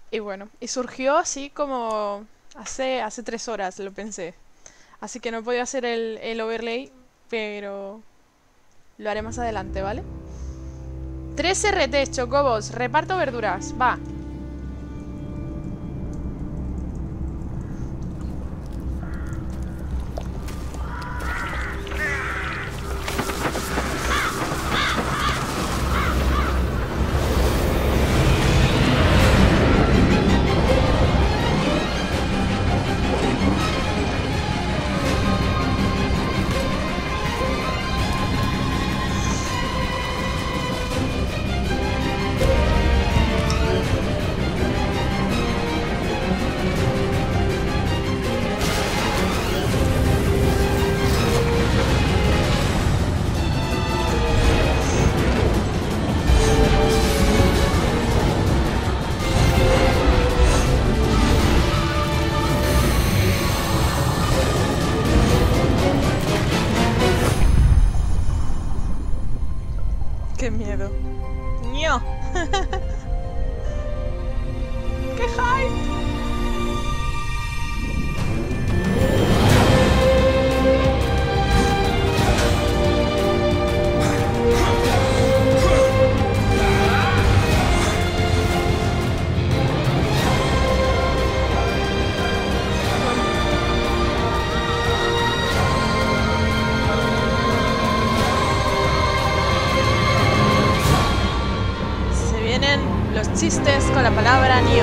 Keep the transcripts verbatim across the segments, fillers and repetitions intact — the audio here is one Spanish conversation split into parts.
Y bueno, y surgió así como hace, hace tres horas lo pensé. Así que no he podido hacer el, el overlay, pero lo haré más adelante, ¿vale? Tres R T, chocobos, reparto verduras, va. Qué miedo. ¡Ño! ¡Qué hype! Se vienen los chistes con la palabra Nio.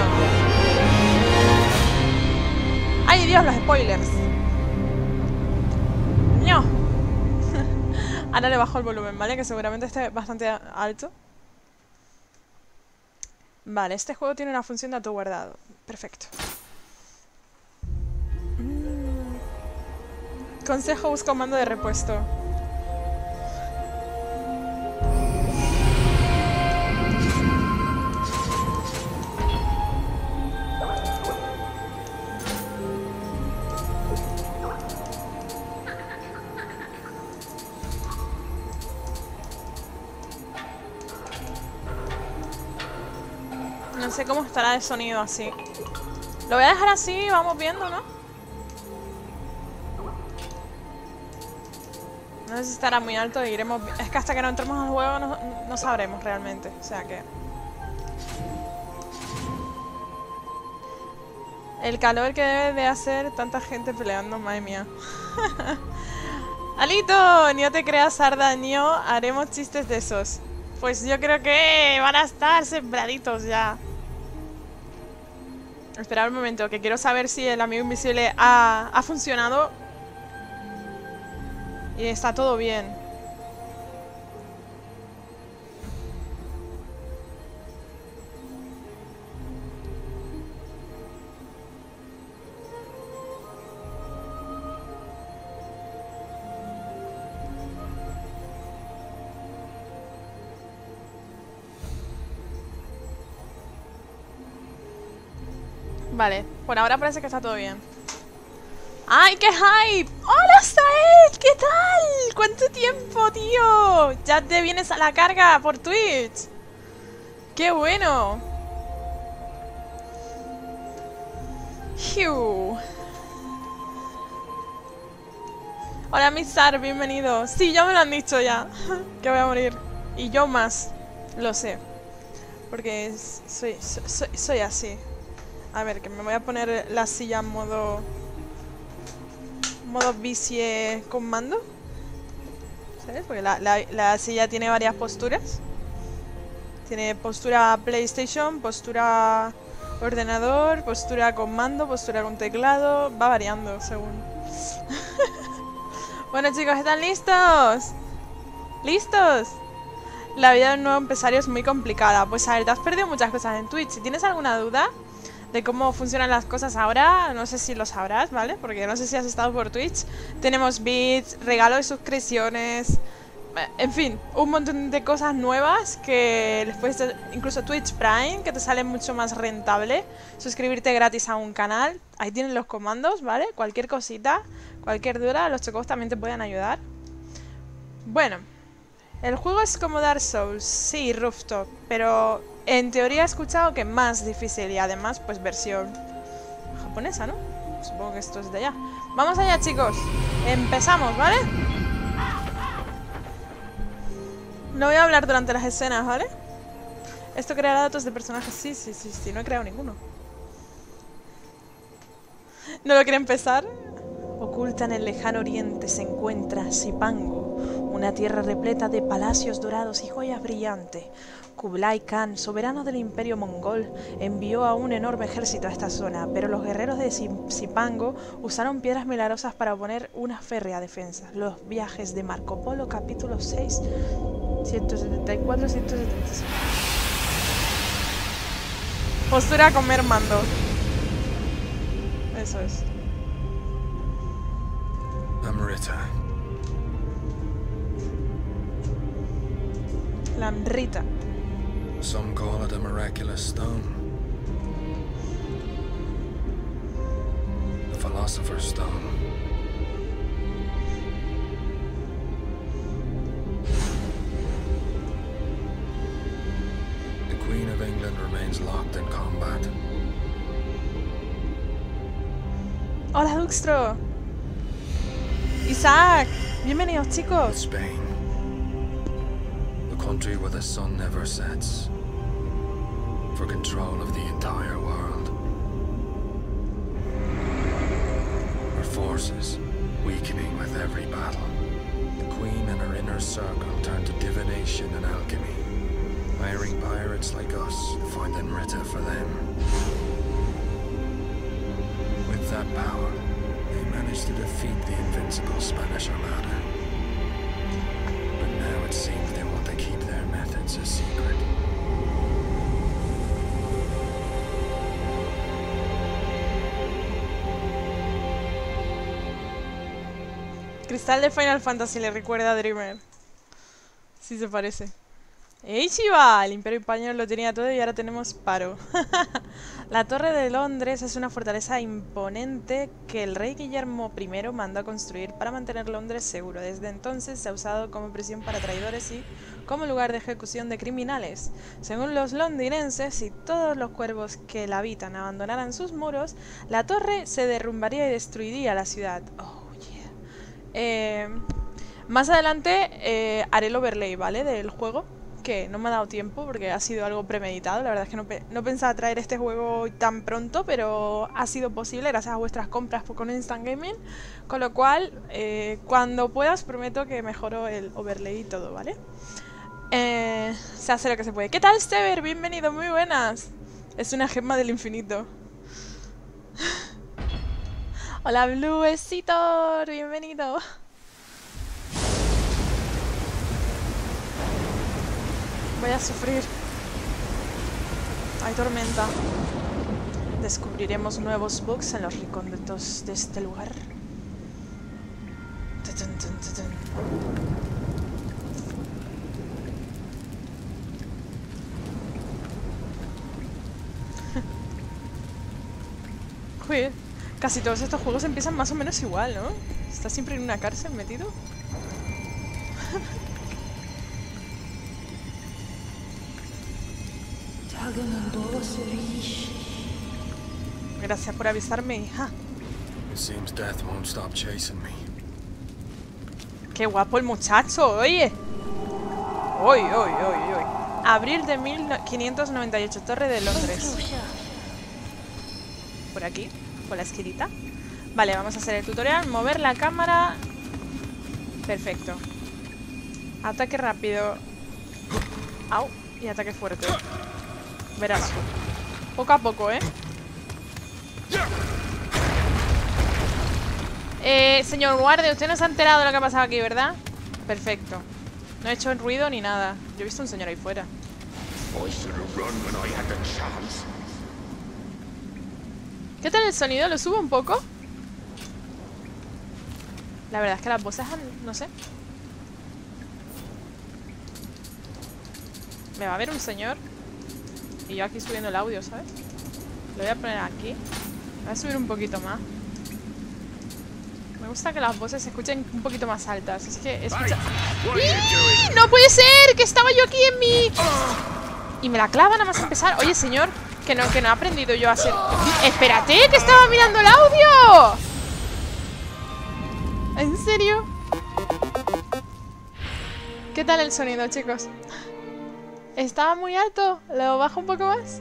¡Ay, Dios, los spoilers! ¡Ño! Ahora le bajo el volumen, ¿vale? Que seguramente esté bastante alto. Vale, este juego tiene una función de autoguardado. Perfecto. Mm. Consejo, busca un mando de repuesto. No sé cómo estará el sonido así. Lo voy a dejar así, vamos viendo, ¿no? No sé si estará muy alto y iremos... Es que hasta que no entremos al juego no, no sabremos realmente. O sea que... El calor que debe de hacer tanta gente peleando, madre mía. Alito, no te creas sarda, Nio. Haremos chistes de esos. Pues yo creo que van a estar sembraditos ya. Esperad un momento, que quiero saber si el amigo invisible ha, ha funcionado. Y está todo bien. Vale, por ahora parece que está todo bien. ¡Ay, qué hype! ¡Hola, Sael! ¿Qué tal? ¿Cuánto tiempo, tío? Ya te vienes a la carga por Twitch. ¡Qué bueno! Hiu. Hola, Mizar, bienvenido. Sí, ya me lo han dicho ya. Que voy a morir. Y yo más. Lo sé. Porque soy, soy, soy así. A ver, que me voy a poner la silla en modo... Modo bici con mando. ¿Sabes? Porque la, la, la silla tiene varias posturas. Tiene postura PlayStation, postura ordenador, postura con mando, postura con teclado. Va variando según. Bueno, chicos, ¿están listos? ¿Listos? La vida de un nuevo empresario es muy complicada. Pues a ver, te has perdido muchas cosas en Twitch. Si tienes alguna duda de cómo funcionan las cosas ahora, no sé si lo sabrás, ¿vale? Porque no sé si has estado por Twitch. Tenemos bits, regalo de suscripciones, en fin, un montón de cosas nuevas que les puedes... Incluso Twitch Prime, que te sale mucho más rentable. Suscribirte gratis a un canal. Ahí tienen los comandos, ¿vale? Cualquier cosita, cualquier duda, los chocos también te pueden ayudar. Bueno, El juego es como Dark Souls, sí, Rooftop, pero en teoría he escuchado que más difícil y además pues versión japonesa, ¿no? Supongo que esto es de allá. Vamos allá, chicos. Empezamos, ¿vale? No voy a hablar durante las escenas, ¿vale? Esto creará datos de personajes. Sí, sí, sí, sí, no he creado ninguno. ¿No lo quiere empezar? Oculta en el lejano oriente se encuentra Zipango, una tierra repleta de palacios dorados y joyas brillantes. Kublai Khan, soberano del imperio mongol, envió a un enorme ejército a esta zona, pero los guerreros de Zipango usaron piedras milagrosas para oponer una férrea defensa. Los viajes de Marco Polo, capítulo seis, ciento setenta y cuatro a ciento setenta y cinco. Postura comer mando. Eso es. Amrita. La Amrita. Some call it a miraculous stone. The Philosopher's Stone. The Queen of England remains locked in combat. Hola, Duxtro. Isaac. Bienvenidos, chicos. Spain. The country where the sun never sets. For control of the entire world. Her forces weakening with every battle. The Queen and her inner circle turn to divination and alchemy. Hiring pirates like us to find Amrita for them. With that power, they managed to defeat the invincible Spanish Armada. But now it seems they want to keep their methods a secret. Cristal de Final Fantasy le recuerda a Dreamer. Sí se parece. ¡Ey, Shiva! El Imperio Español lo tenía todo y ahora tenemos paro. La Torre de Londres es una fortaleza imponente que el rey Guillermo primero mandó a construir para mantener Londres seguro. Desde entonces se ha usado como prisión para traidores y como lugar de ejecución de criminales. Según los londinenses, si todos los cuervos que la habitan abandonaran sus muros, la torre se derrumbaría y destruiría la ciudad. Oh, yeah. Eh, más adelante eh, haré el overlay, ¿vale? Del juego. Que no me ha dado tiempo porque ha sido algo premeditado. La verdad es que no, pe no pensaba traer este juego tan pronto, pero ha sido posible gracias a vuestras compras con Instant Gaming. Con lo cual, eh, cuando puedas, prometo que mejoro el overlay y todo, ¿vale? Eh, se hace lo que se puede. ¿Qué tal, Stever? Bienvenido, muy buenas. Es una gema del infinito. Hola, Bluesitor, bienvenido. Voy a sufrir. Hay tormenta. Descubriremos nuevos bugs en los recónditos de este lugar. Tutun, tutun, tutun. Joder, casi todos estos juegos empiezan más o menos igual, ¿no? Está siempre en una cárcel metido. Gracias por avisarme, hija. Qué guapo el muchacho, oye. Oy, oy, oy, oy. Abril de mil quinientos noventa y ocho, Torre de Londres. Por aquí, por la esquinita. Vale, vamos a hacer el tutorial. Mover la cámara. Perfecto. Ataque rápido. Au. Y ataque fuerte. Verás. Poco a poco, ¿eh? Eh, señor guardia, usted no se ha enterado de lo que ha pasado aquí, ¿verdad? Perfecto. No he hecho ruido ni nada. Yo he visto un señor ahí fuera. ¿Qué tal el sonido? ¿Lo subo un poco? La verdad es que las voces han... no sé. Me va a ver un señor y yo aquí subiendo el audio, ¿sabes? Lo voy a poner aquí. Voy a subir un poquito más. Me gusta que las voces se escuchen un poquito más altas. Es que escucha... ¡Y! ¡No puede ser! Que estaba yo aquí en mi... Y me la clava nada más empezar. Oye, señor, que no, que no he aprendido yo a hacer... ¡Espérate! ¡Que estaba mirando el audio! ¿En serio? ¿Qué tal el sonido, chicos? ¿Estaba muy alto? ¿Lo bajo un poco más?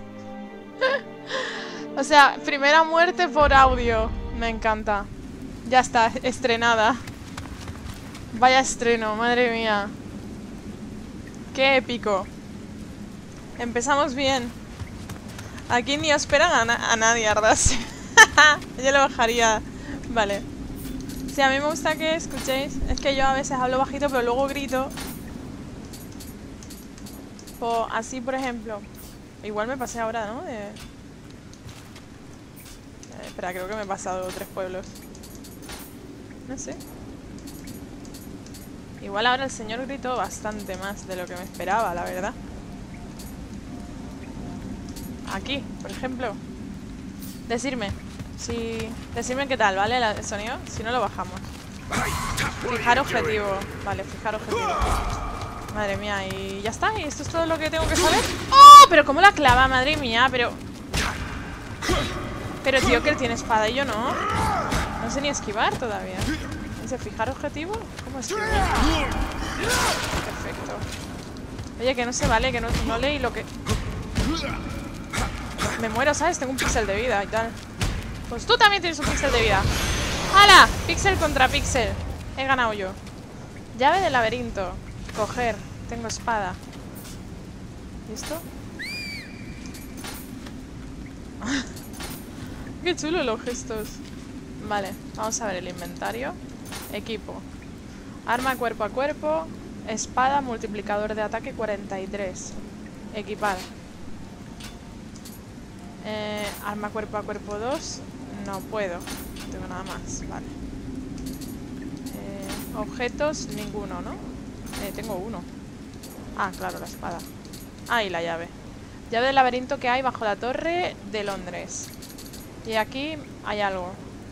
O sea, primera muerte por audio. Me encanta. Ya está, estrenada. Vaya estreno, madre mía. Qué épico. Empezamos bien. Aquí ni esperan a, na a nadie, ardarse. Yo lo bajaría. Vale. Sí, a mí me gusta que escuchéis. Es que yo a veces hablo bajito, pero luego grito. O así, por ejemplo. Igual me pasé ahora, ¿no? De... Eh, espera, creo que me he pasado tres pueblos. No sé. Igual ahora el señor gritó bastante más de lo que me esperaba, la verdad. Aquí, por ejemplo. Decirme. Si... Decirme qué tal, ¿vale? El sonido. Si no, lo bajamos. Fijar objetivo. Vale, fijar objetivo. Madre mía, y ya está. ¿Y esto es todo lo que tengo que saber? ¡Oh! Pero cómo la clava, madre mía. Pero... Pero tío, que él tiene espada y yo no. No sé ni esquivar todavía. ¿Dice fijar objetivo? ¿Cómo esquivar? Perfecto. Oye, que no se vale, que no, no leí lo que... Me muero, ¿sabes? Tengo un píxel de vida y tal. Pues tú también tienes un píxel de vida. ¡Hala! Píxel contra píxel. He ganado yo. Llave del laberinto. Coger. Tengo espada. ¿Listo? Qué chulo los gestos. Vale, vamos a ver el inventario. Equipo. Arma cuerpo a cuerpo. Espada, multiplicador de ataque cuarenta y tres. Equipar. Eh, arma cuerpo a cuerpo dos. No puedo. No tengo nada más. Vale. Eh, objetos, ninguno, ¿no? Eh, tengo uno. Ah, claro, la espada. Ah, y la llave. Llave del laberinto que hay bajo la torre de Londres. Y aquí hay algo.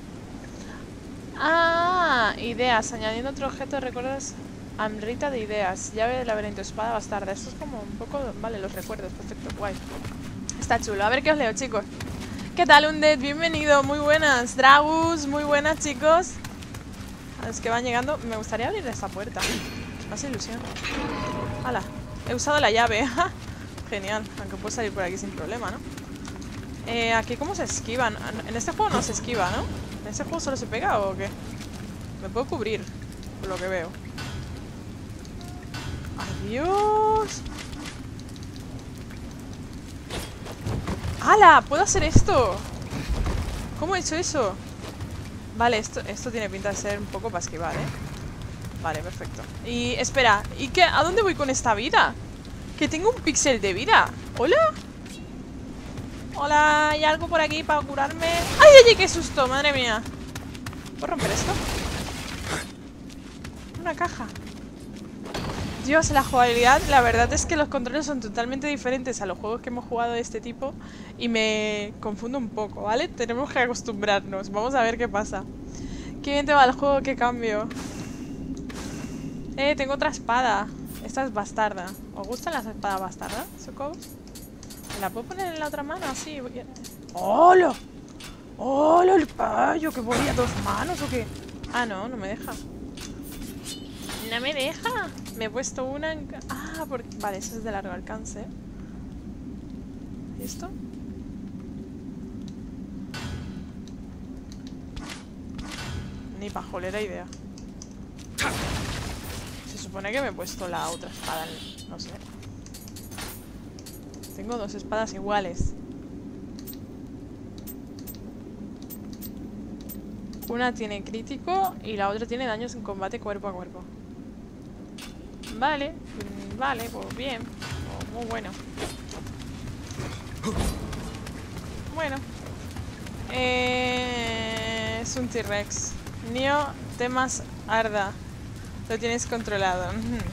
Ah, ideas. Añadiendo otro objeto, ¿recuerdas? Amrita de ideas. Llave del laberinto, espada bastarda. Esto es como un poco... Vale, los recuerdos. Perfecto, guay. Está chulo. A ver qué os leo, chicos. ¿Qué tal, Undead? Bienvenido. Muy buenas. Dragus, muy buenas, chicos. A los que van llegando. Me gustaría abrir esta puerta. Me hace ilusión. ¡Hala! He usado la llave. Genial. Aunque puedo salir por aquí sin problema, ¿no? Eh, aquí cómo se esquivan. En este juego no se esquiva, ¿no? ¿En este juego solo se pega o qué? Me puedo cubrir, por lo que veo. ¡Adiós! ¡Hala! ¿Puedo hacer esto? ¿Cómo he hecho eso? Vale, esto, esto tiene pinta de ser un poco para esquivar, ¿eh? Vale, perfecto. Y espera, ¿y qué? ¿A dónde voy con esta vida? Que tengo un píxel de vida. ¿Hola? Hola, ¿hay algo por aquí para curarme? ¡Ay, ay, ay! ¡Qué susto! Madre mía. ¿Puedo romper esto? Una caja. Dios, la jugabilidad, la verdad es que los controles son totalmente diferentes a los juegos que hemos jugado de este tipo y me confundo un poco, ¿vale? Tenemos que acostumbrarnos. Vamos a ver qué pasa. Qué bien te va el juego, qué cambio. Eh, tengo otra espada. Esta es bastarda. ¿Os gustan las espadas bastardas, Socobos? ¿Me la puedo poner en la otra mano? Así. ¡Hola! ¡Hola el payo! ¿Que voy a dos manos o qué? Ah, no, no me deja. No me deja. Me he puesto una en... Ah, porque... Vale, eso es de largo alcance. ¿Y esto? Ni pajolera idea. Se supone que me he puesto la otra espada. No sé. Tengo dos espadas iguales. Una tiene crítico y la otra tiene daños en combate cuerpo a cuerpo. Vale, vale, pues bien. Oh, muy bueno. Bueno. Eh, es un T-Rex. Neo, temas Arda. Lo tienes controlado.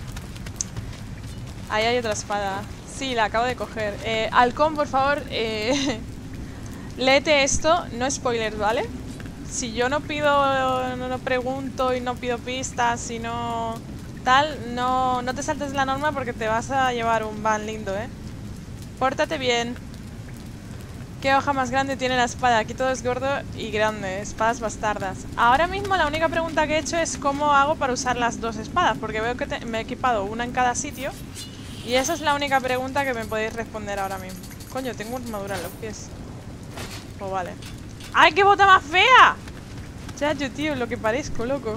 Ahí hay otra espada. Sí, la acabo de coger. Eh, Halcón, por favor, eh, léete esto. No spoilers, ¿vale? si yo no pido, no, no pregunto y no pido pistas y no tal, no, no te saltes la norma porque te vas a llevar un ban lindo, ¿eh? Pórtate bien. ¿Qué hoja más grande tiene la espada? Aquí todo es gordo y grande. Espadas bastardas. Ahora mismo la única pregunta que he hecho es cómo hago para usar las dos espadas. Porque veo que te me he equipado una en cada sitio. Y esa es la única pregunta que me podéis responder ahora mismo. Coño, tengo armadura en los pies. Pues vale. ¡Ay, qué bota más fea! Chacho, tío, lo que parezco, loco.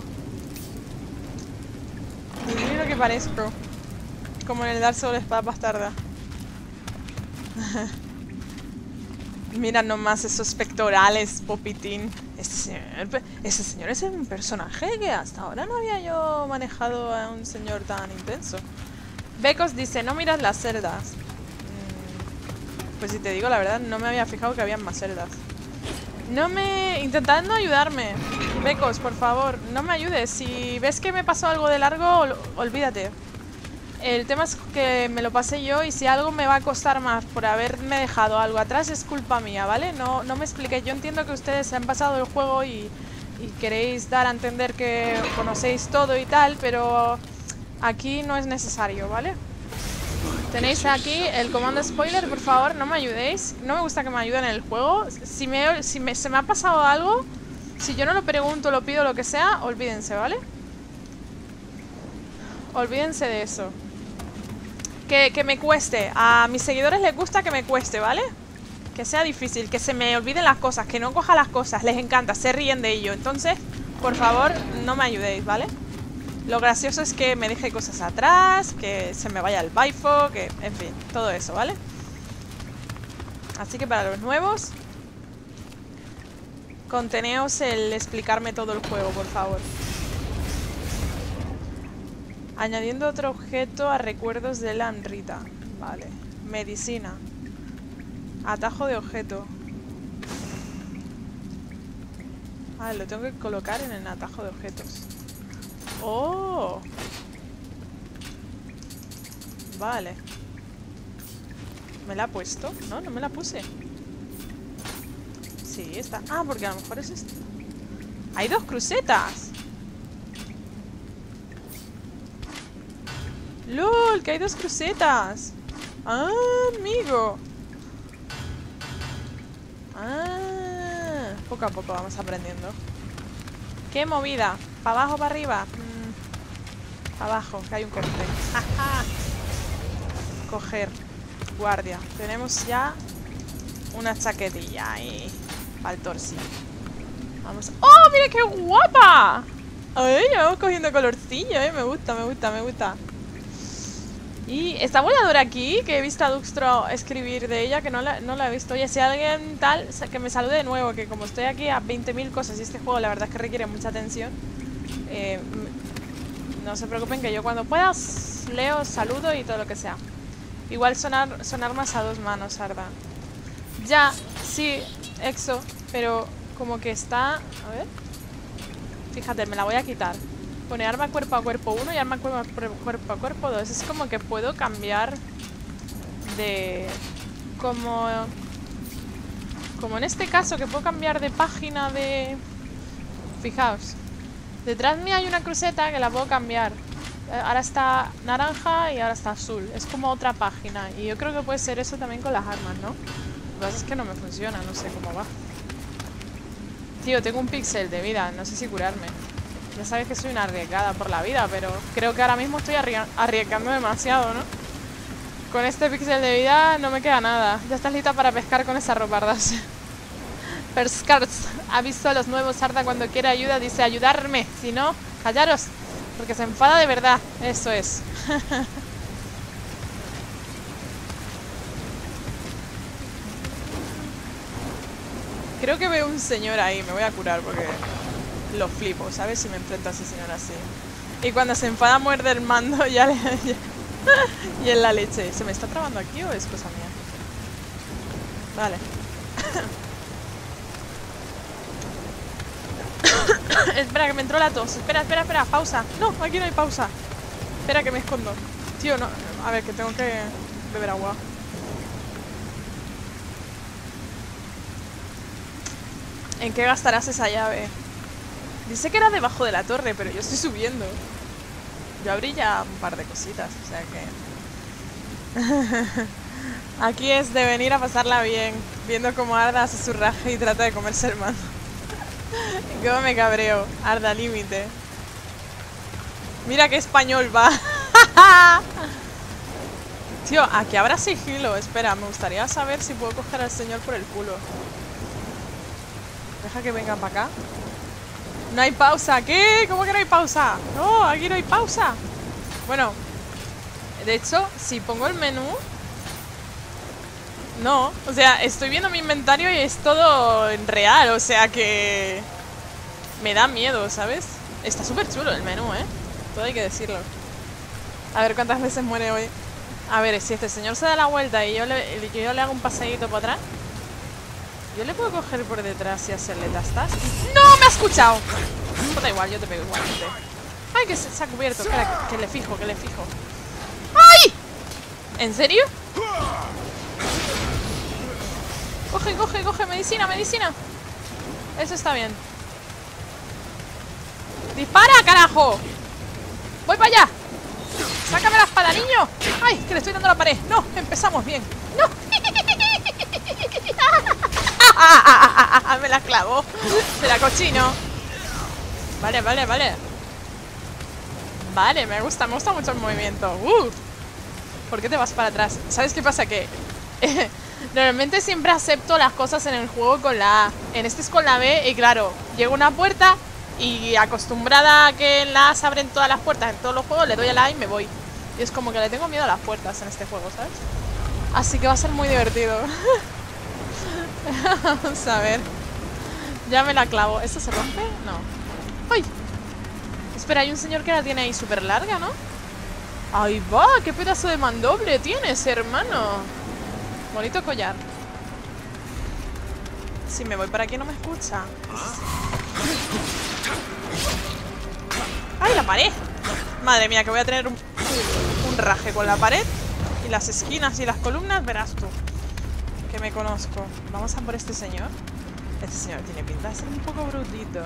Mira lo que parezco. Como en el Dark Souls espada bastarda. Mira nomás esos pectorales, Popitín. Este señor, este señor es un personaje que hasta ahora no había yo manejado a un señor tan intenso. Becos dice, no miras las celdas. Mm, pues si te digo la verdad, no me había fijado que habían más celdas. No me... Intentando ayudarme. Becos, por favor, no me ayudes. Si ves que me pasó algo de largo, ol olvídate. El tema es que me lo pasé yo y si algo me va a costar más por haberme dejado algo atrás es culpa mía, ¿vale? No, no me expliqué. Yo entiendo que ustedes se han pasado el juego y, y queréis dar a entender que conocéis todo y tal, pero aquí no es necesario, ¿vale? Tenéis aquí el comando spoiler, por favor, no me ayudéis. No me gusta que me ayuden en el juego. Si, me, si me, se me ha pasado algo, si yo no lo pregunto, lo pido, lo que sea, olvídense, ¿vale? Olvídense de eso. Que, que me cueste. A mis seguidores les gusta que me cueste, ¿vale? Que sea difícil, que se me olviden las cosas, que no coja las cosas. Les encanta, se ríen de ello. Entonces, por favor, no me ayudéis, ¿vale? Lo gracioso es que me deje cosas atrás, que se me vaya el baifo, que... En fin, todo eso, ¿vale? Así que para los nuevos, conteneos el explicarme todo el juego, por favor. Añadiendo otro objeto a recuerdos de la Anrita. Vale. Medicina. Atajo de objeto. Ah, lo tengo que colocar en el atajo de objetos. ¡Oh! Vale. ¿Me la ha puesto? No, no me la puse. Sí, está. Ah, porque a lo mejor es esto. ¡Hay dos crucetas! ¡Lol! ¡Que hay dos crucetas! ¡Ah, amigo! ¡Ah! Poco a poco vamos aprendiendo. ¡Qué movida! ¿Para abajo, para arriba? Mm, para abajo, que hay un corte. ¡Ja, ja! Coger. Guardia. Tenemos ya una chaquetilla ahí. Para el torsi. Vamos. ¡Oh, mira qué guapa! ¡Ay, vamos cogiendo colorcillo, eh! Me gusta, me gusta, me gusta. Y esta voladora aquí, que he visto a Duxtro escribir de ella, que no la, no la he visto. Oye, si alguien tal, que me salude de nuevo, que como estoy aquí a veinte mil cosas y este juego la verdad es que requiere mucha atención, eh, no se preocupen que yo cuando pueda leo, saludo y todo lo que sea. Igual sonar, sonar más a dos manos, Arda. Ya, sí, Exo, pero como que está... A ver... Fíjate, me la voy a quitar. Pone arma cuerpo a cuerpo uno y arma cuerpo a cuerpo a cuerpo dos. Es como que puedo cambiar de... Como... Como en este caso que puedo cambiar de página de... Fijaos. Detrás mío hay una cruceta que la puedo cambiar. Ahora está naranja y ahora está azul. Es como otra página. Y yo creo que puede ser eso también con las armas, ¿no? Lo que pasa es que no me funciona, no sé cómo va. Tío, tengo un píxel de vida, no sé si curarme. Ya sabes que soy una arriesgada por la vida, pero creo que ahora mismo estoy arrie arriesgando demasiado, ¿no? Con este píxel de vida no me queda nada. Ya estás lista para pescar con esa ropa, Ardas. Perscarts, ha visto a los nuevos. Arda cuando quiere ayuda dice ayudarme. Si no, callaros, porque se enfada de verdad. Eso es. Creo que veo un señor ahí. Me voy a curar porque... Lo flipo, ¿sabes? Si me enfrento a ese señor así. Y cuando se enfada muerde el mando ya le... Ya, y en la leche. ¿Se me está trabando aquí o es cosa mía? Vale. Espera, que me entró la tos. Espera, espera, espera. Pausa. No, aquí no hay pausa. Espera, que me escondo. Tío, no. A ver, que tengo que beber agua. ¿En qué gastarás esa llave? Dice que era debajo de la torre, pero yo estoy subiendo. Yo abrí ya un par de cositas, o sea que... Aquí es de venir a pasarla bien, viendo cómo Arda hace su raje y trata de comerse el mando. Cómo me cabreo. Arda límite. Mira qué español va. Tío, aquí habrá sigilo. Espera, me gustaría saber si puedo coger al señor por el culo. Deja que vengan para acá. No hay pausa. ¿Qué? ¿Cómo que no hay pausa? No, aquí no hay pausa. Bueno, de hecho, si pongo el menú... No, o sea, estoy viendo mi inventario y es todo en real, o sea que... Me da miedo, ¿sabes? Está súper chulo el menú, ¿eh? Todo hay que decirlo. A ver cuántas veces muere hoy. A ver, si este señor se da la vuelta y yo le, yo le hago un paseíto por atrás, yo le puedo coger por detrás y hacerle tastas. ¡No! ¡Me ha escuchado! Pues da igual, yo te pego igualmente. ¡Ay, que se, se ha cubierto! Espera, que, que le fijo, que le fijo. ¡Ay! ¿En serio? Coge, coge, coge, medicina, medicina. Eso está bien. ¡Dispara, carajo! ¡Voy para allá! ¡Sácame la espada, niño! ¡Ay, que le estoy dando a la pared! ¡No! Empezamos bien. ¡No! Me la clavó. Se la cochino. Vale, vale, vale. Vale, me gusta, me gusta mucho el movimiento. Uh. ¿Por qué te vas para atrás? ¿Sabes qué pasa? Que... Normalmente siempre acepto las cosas en el juego con la A. En este es con la B y claro, llego a una puerta y acostumbrada a que en la A se abren todas las puertas en todos los juegos, le doy a la A y me voy. Y es como que le tengo miedo a las puertas en este juego, ¿sabes? Así que va a ser muy divertido. Vamos a ver. Ya me la clavo. ¿Esto se rompe? No. ¡Ay! Espera, hay un señor que la tiene ahí súper larga, ¿no? ¡Ahí va! ¡Qué pedazo de mandoble tienes, hermano! Bonito collar. Si me voy para aquí no me escucha. ¡Ay, la pared! Madre mía, que voy a tener un, un raje con la pared. Y las esquinas y las columnas, verás tú. Que me conozco. Vamos a por este señor. Este señor tiene pinta de ser un poco brutito.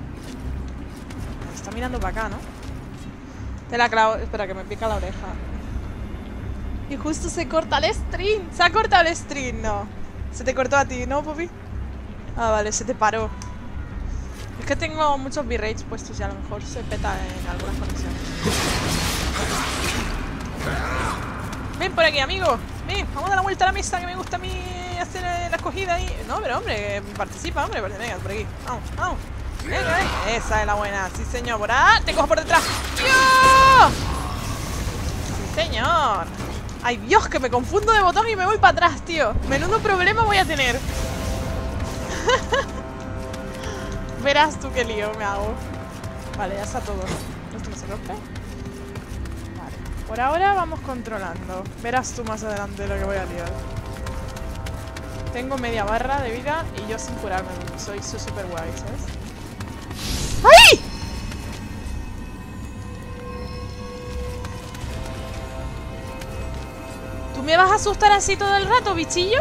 Está mirando para acá, ¿no? Te la clavo. Espera, que me pica la oreja. Y justo se corta el stream. Se ha cortado el stream, no. Se te cortó a ti, ¿no, Poppy? Ah, vale, se te paró. Es que tengo muchos bitrates puestos y a lo mejor se peta en algunas conexiones. Ven por aquí, amigo. Ven, vamos a dar la vuelta a la mesa, que me gusta a mí hacer la escogida ahí. No, pero hombre, participa, hombre. Venga, por aquí. Vamos, vamos. Venga, venga. Esa es la buena. Sí, señor. Por ahí. Te cojo por detrás. ¡Dios! Sí, señor. Ay, Dios, que me confundo de botón y me voy para atrás, tío. Menudo problema voy a tener. Verás tú qué lío me hago. Vale, ya está todo. ¿Esto no se rompe? Vale. Por ahora vamos controlando. Verás tú más adelante lo que voy a liar. Tengo media barra de vida y yo sin curarme. Soy súper guay, ¿sabes? ¡Ay! ¿Tú me vas a asustar así todo el rato, bichillo?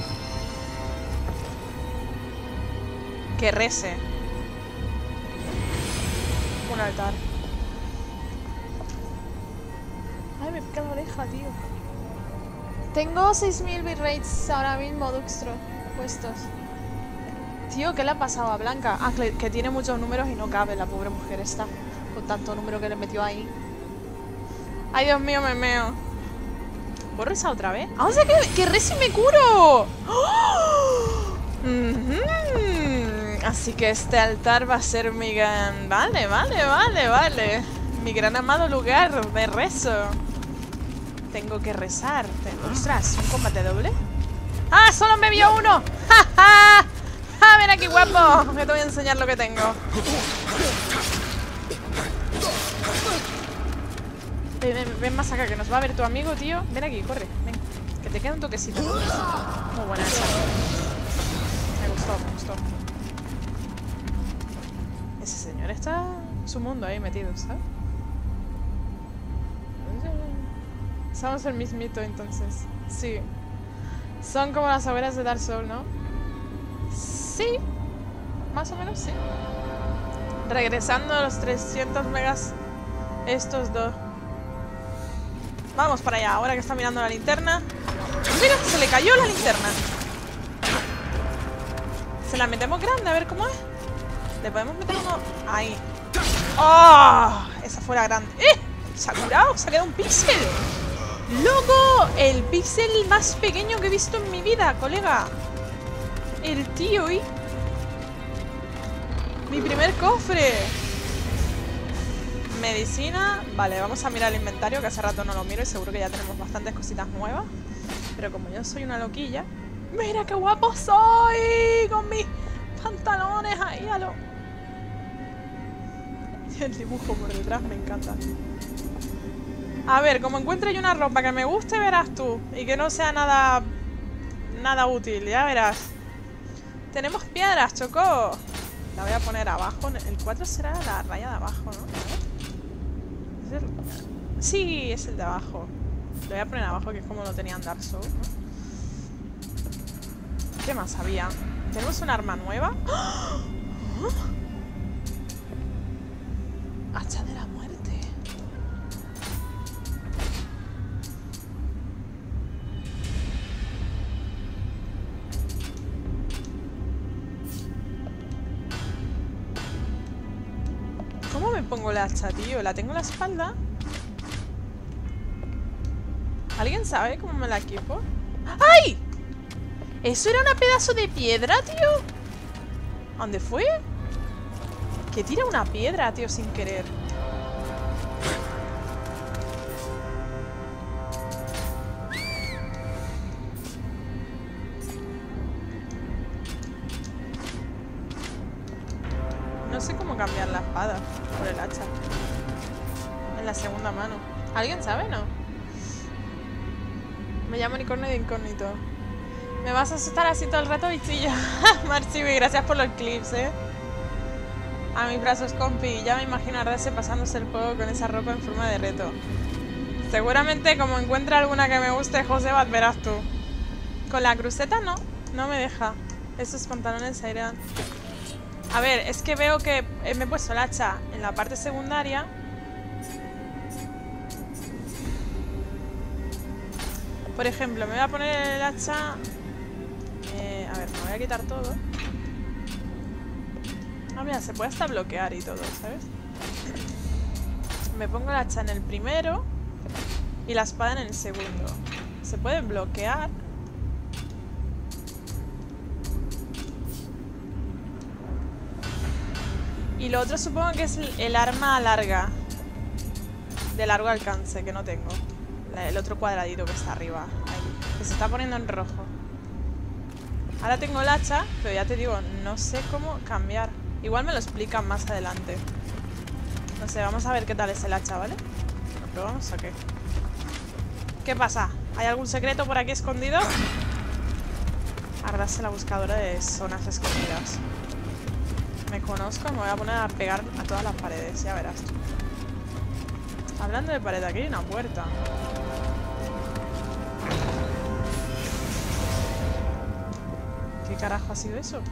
Que rece. Un altar. Ay, me pica la oreja, tío. Tengo seis mil bitrates ahora mismo, Duxtro, puestos. Tío, ¿qué le ha pasado a Blanca? Ah, que, que tiene muchos números y no cabe la pobre mujer esta. Con tanto número que le metió ahí. Ay, Dios mío, me meo. ¿Borro esa otra vez? ¡Ah, o sea que, que reci me curo! ¡Oh! Mm-hmm. Así que este altar va a ser mi gran... Vale, vale, vale, vale. Mi gran amado lugar de rezo. Tengo que rezar. ¡Ostras! ¿Un combate doble? ¡Ah! ¡Solo me vio uno! ¡Ja, ja! ¡Ja! ¡Ven aquí, guapo! Que te voy a enseñar lo que tengo. Ven, ven, ven más acá, que nos va a ver tu amigo, tío. Ven aquí, corre, ven. Que te queda un toquecito. Muy buena esa. Me gustó, me gustó. Ese señor está en su mundo ahí metido, ¿sabes? Somos el mismito, entonces. Sí. Son como las abuelas de Dark Souls, ¿no? Sí. Más o menos, sí. Regresando a los trescientos megas estos dos. Vamos para allá, ahora que está mirando la linterna. ¡Mira! Se le cayó la linterna. Se la metemos grande, a ver cómo es. Le podemos meter uno ahí. ¡Oh! Esa fue la grande. ¡Eh! Se ha curado, se ha quedado un píxel. ¡Loco! El píxel más pequeño que he visto en mi vida, colega. El tío y... Mi primer cofre. Medicina. Vale, vamos a mirar el inventario, que hace rato no lo miro y seguro que ya tenemos bastantes cositas nuevas. Pero como yo soy una loquilla... ¡Mira qué guapo soy! Con mis pantalones ahí a lo... Y el dibujo por detrás me encanta. A ver, como encuentre yo una ropa que me guste, verás tú. Y que no sea nada... Nada útil, ya verás. Tenemos piedras, Choco. La voy a poner abajo. El cuatro será la raya de abajo, ¿no? ¿Es el... Sí, es el de abajo. Lo voy a poner abajo, que es como lo tenían Dark Souls, ¿no? ¿Qué más había? ¿Tenemos un arma nueva? ¡Oh! Hacha de la muerte. ¿Cómo me pongo la hacha, tío? ¿La tengo en la espalda? ¿Alguien sabe cómo me la equipo? ¡Ay! ¿Eso era una pedazo de piedra, tío? ¿A dónde fue? Que tira una piedra, tío, sin querer. No sé cómo cambiar la espada por el hacha. En la segunda mano. ¿Alguien sabe, no? Me llamo Unicornio de Incógnito. Me vas a asustar así todo el rato, bichillo. Marchibi, gracias por los clips, eh. A mis brazos, compi. Ya me imagino a Rese pasándose el juego con esa ropa en forma de reto. Seguramente, como encuentre alguna que me guste, Josebat, verás tú. Con la cruceta no, no me deja. Esos pantalones se irán. A ver, es que veo que me he puesto el hacha en la parte secundaria. Por ejemplo, me voy a poner el hacha... Eh, a ver, me voy a quitar todo. Ah, mira, se puede hasta bloquear y todo, ¿sabes? Me pongo el hacha en el primero y la espada en el segundo. Se puede bloquear. Y lo otro supongo que es el, el arma larga. De largo alcance, que no tengo. El otro cuadradito que está arriba. Ahí, que se está poniendo en rojo. Ahora tengo el hacha, pero ya te digo, no sé cómo cambiar. Igual me lo explican más adelante. No sé, vamos a ver qué tal es el hacha, ¿vale? ¿Lo probamos o qué? ¿Qué pasa? ¿Hay algún secreto por aquí escondido? Arrase la buscadora de zonas escondidas. Me conozco, me voy a poner a pegar a todas las paredes, ya verás tú. Hablando de pared, aquí hay una puerta. ¿Qué carajo ha sido eso?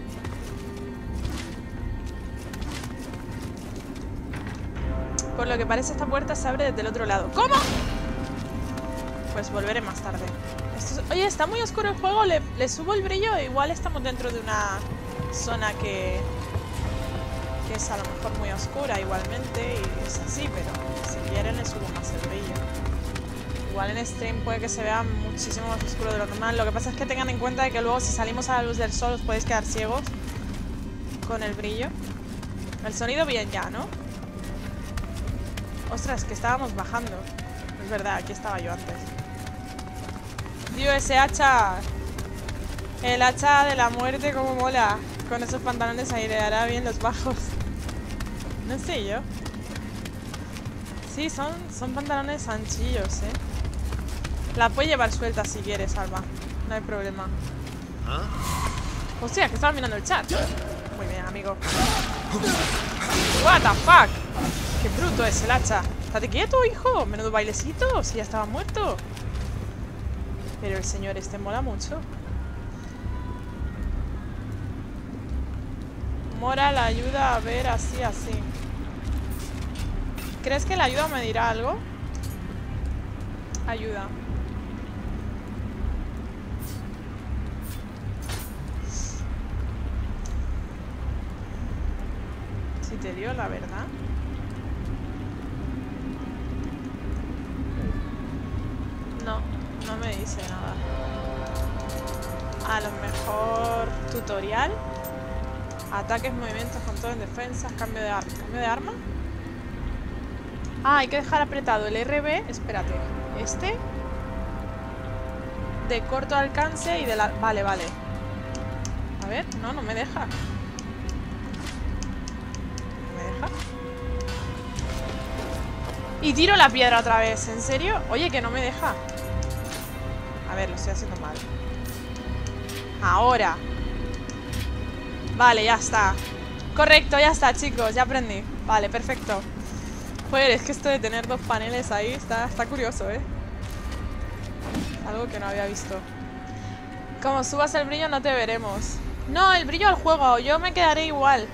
Por lo que parece, esta puerta se abre desde el otro lado. ¿Cómo? Pues volveré más tarde. Esto es... Oye, está muy oscuro el juego. Le, le subo el brillo. Igual estamos dentro de una zona que... que es a lo mejor muy oscura igualmente. Y es así, pero si quieren le subo más el brillo. Igual en stream puede que se vea muchísimo más oscuro de lo normal. Lo que pasa es que tengan en cuenta de que luego si salimos a la luz del sol os podéis quedar ciegos con el brillo. El sonido bien ya, ¿no? Ostras, que estábamos bajando. Es verdad, aquí estaba yo antes. Tío, ese hacha. El hacha de la muerte, como mola. Con esos pantalones ahí le hará bien los bajos. No sé yo. Sí, son, son pantalones anchillos, eh. La puedes llevar suelta si quieres, Alba. No hay problema. Hostia, que estaba mirando el chat. Muy bien, amigo. What the fuck. Qué bruto es el hacha. Estate quieto, hijo. Menudo bailecito. Si ya estaba muerto. Pero el señor este mola mucho. Moral ayuda a ver así, así. ¿Crees que la ayuda me dirá algo? Ayuda. Si te dio la verdad. No, no me dice nada. A lo mejor tutorial. Ataques, movimientos, control, defensas, cambio de arma. ¿Cambio de arma? Ah, hay que dejar apretado el R B. Espérate. Este. De corto alcance y de la... Vale, vale. A ver, no, no me deja. ¿Me deja? Y tiro la piedra otra vez. ¿En serio? Oye, que no me deja. A ver, lo estoy haciendo mal. Ahora. Vale, ya está. Correcto, ya está, chicos. Ya aprendí. Vale, perfecto. Joder, es que esto de tener dos paneles ahí está, está curioso, ¿eh? Algo que no había visto. Como subas el brillo no te veremos. No, el brillo al juego. Yo me quedaré igual.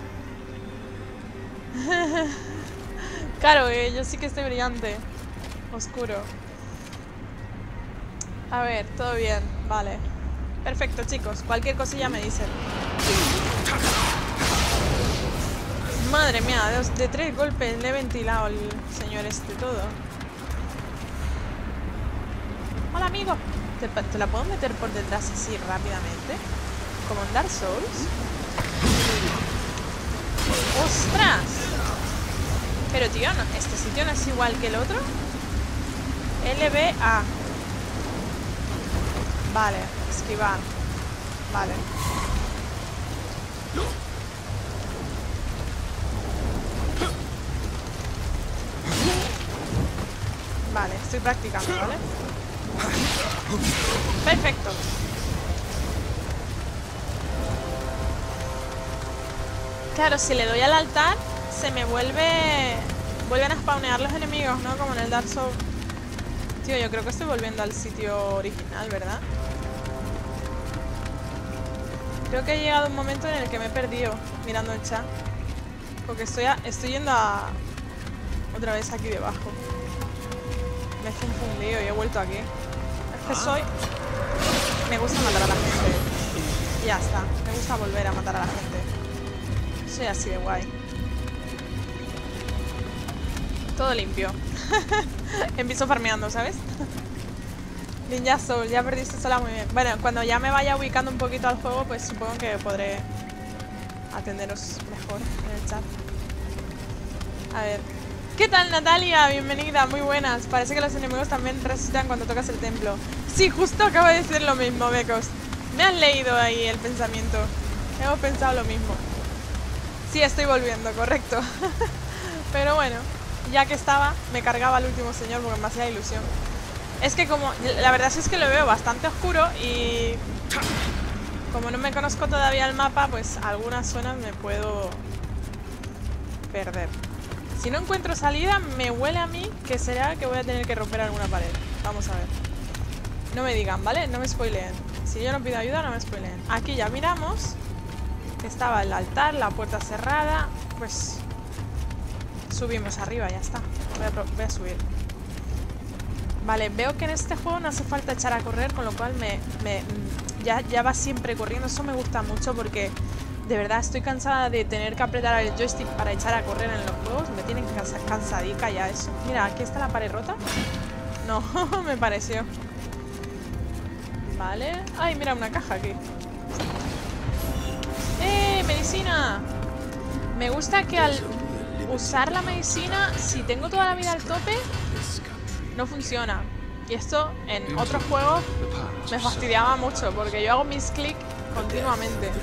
Claro, eh, yo sí que estoy brillante. Oscuro. A ver, todo bien. Vale. Perfecto, chicos. Cualquier cosilla me dicen. Madre mía, de, de tres golpes le he ventilado el señor este todo. Hola, amigo. ¿Te, ¿Te la puedo meter por detrás así rápidamente? Como en Dark Souls. ¡Ostras! Pero tío, no, este sitio no es igual que el otro. L B A. Vale, esquivar. Vale. Vale, estoy practicando, ¿vale? Perfecto. Claro, si le doy al altar, se me vuelve... Vuelven a spawnear los enemigos, ¿no? Como en el Dark Souls. Tío, yo creo que estoy volviendo al sitio original, ¿verdad? Creo que he llegado a un momento en el que me he perdido mirando el chat. Porque estoy, a... estoy yendo a... Otra vez aquí debajo. Me he confundido y he vuelto aquí. Es que soy... Me gusta matar a la gente. Y ya está. Me gusta volver a matar a la gente. Soy así de guay. Todo limpio. Empiezo farmeando, ¿sabes? Ninja Soul, ya perdiste sola muy bien. Bueno, cuando ya me vaya ubicando un poquito al juego, pues supongo que podré atenderos mejor en el chat. A ver. ¿Qué tal, Natalia? Bienvenida, muy buenas. Parece que los enemigos también resucitan cuando tocas el templo. Sí, justo acabo de decir lo mismo, Becos. Me has leído ahí el pensamiento. Hemos pensado lo mismo. Sí, estoy volviendo, correcto. Pero bueno, ya que estaba, me cargaba al último señor porque me hacía ilusión. Es que como... La verdad es que lo veo bastante oscuro y... Como no me conozco todavía el mapa, pues algunas zonas me puedo perder. Si no encuentro salida, me huele a mí que será que voy a tener que romper alguna pared. Vamos a ver. No me digan, ¿vale? No me spoileen. Si yo no pido ayuda, no me spoileen. Aquí ya miramos. Que estaba el altar, la puerta cerrada. Pues... Subimos arriba, ya está. Voy a, voy a subir. Vale, veo que en este juego no hace falta echar a correr, con lo cual me... me ya, ya va siempre corriendo. Eso me gusta mucho porque... De verdad, estoy cansada de tener que apretar el joystick para echar a correr en los juegos. Me tienen cansa cansadica ya eso. Mira, ¿aquí está la pared rota? No, me pareció. Vale. Ay, mira, una caja aquí. ¡Eh, medicina! Me gusta que al usar la medicina, si tengo toda la vida al tope, no funciona. Y esto en otros juegos me fastidiaba mucho porque yo hago mis clics continuamente.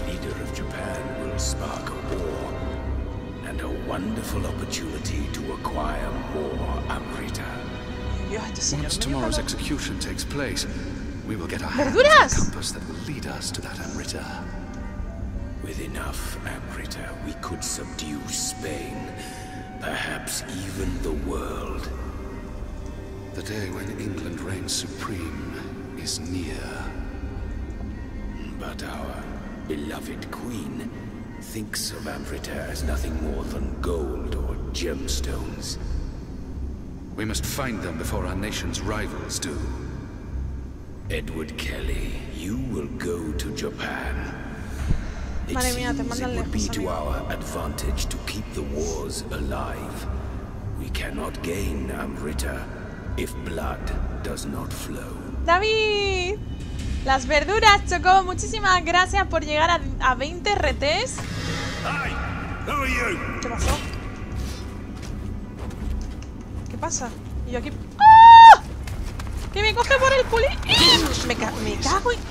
Once tomorrow's execution takes place, we will get a ¡Verduras! compass that will lead us to that Amrita. With enough Amrita, we could subdue Spain, perhaps even the world. The day when England reigns supreme is near. But our beloved queen thinks of Amrita as nothing more than gold or gemstones. We must find them before our nation's rivals do. Edward Kelly, you will go to Japan. It Madre mía, te seems it mandan would be lejos, to amigo. our advantage to keep the wars alive. We cannot gain Amrita if blood does not flow. ¡David! Las verduras, Choco. Muchísimas gracias por llegar a, a veinte R Ts. Hey, who are you? ¿Qué pasó? ¿Qué pasa? Y yo aquí... ¡Ah! ¡Que me coge por el culí! Me, ca me cago en...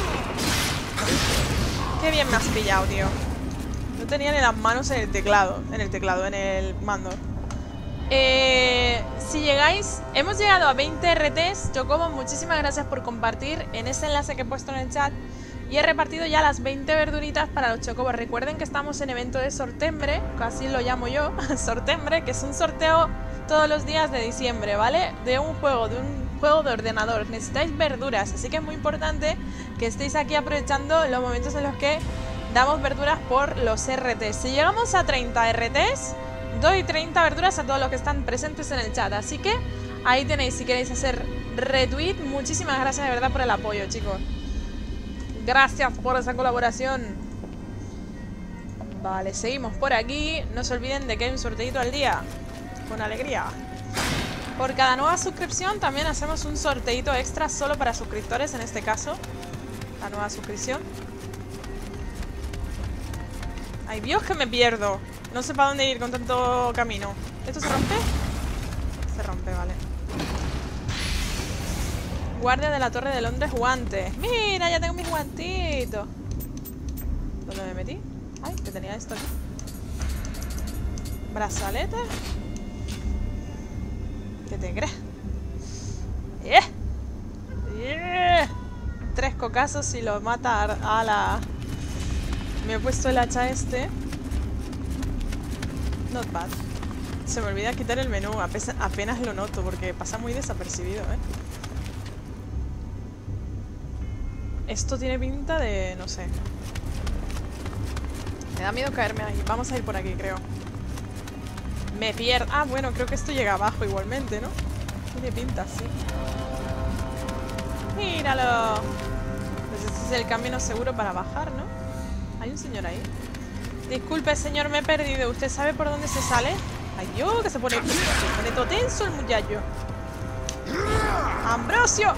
Qué bien me has pillado, tío. No tenía ni las manos en el teclado. En el teclado, en el mando. Eh, si llegáis... Hemos llegado a veinte R Ts. Chocobo, muchísimas gracias por compartir en ese enlace que he puesto en el chat. Y he repartido ya las veinte verduritas para los chocobos. Recuerden que estamos en evento de sortembre, casi lo llamo yo, sortembre, que es un sorteo todos los días de diciembre, ¿vale? De un juego, de un juego de ordenador. Necesitáis verduras, así que es muy importante que estéis aquí aprovechando los momentos en los que damos verduras por los R Ts. Si llegamos a treinta R Ts, doy treinta verduras a todos los que están presentes en el chat. Así que ahí tenéis, si queréis hacer retweet. Muchísimas gracias de verdad por el apoyo, chicos. Gracias por esa colaboración. Vale, seguimos por aquí. No se olviden de que hay un sorteito al día. Con alegría. Por cada nueva suscripción también hacemos un sorteito extra solo para suscriptores, en este caso. La nueva suscripción. Ay, Dios, que me pierdo. No sé para dónde ir con tanto camino. ¿Esto se rompe? Se rompe, vale. Guardia de la Torre de Londres, guantes. Mira, ya tengo mis guantitos. ¿Dónde me metí? Ay, que tenía esto aquí. Brazalete. ¿Qué te crees? ¡Eh! ¡Eh! Tres cocazos y lo mata a la... Me he puesto el hacha este. Not bad. Se me olvida quitar el menú. Apenas lo noto porque pasa muy desapercibido, ¿eh? Esto tiene pinta de... no sé. Me da miedo caerme ahí. Vamos a ir por aquí, creo. Me pierdo... Ah, bueno, creo que esto llega abajo igualmente, ¿no? Tiene pinta, sí. ¡Míralo! Pues este es el camino seguro para bajar, ¿no? Hay un señor ahí. Disculpe, señor, me he perdido. ¿Usted sabe por dónde se sale? Ay, yo, que se pone... Se pone todo tenso el muchacho. ¡Ambrosio!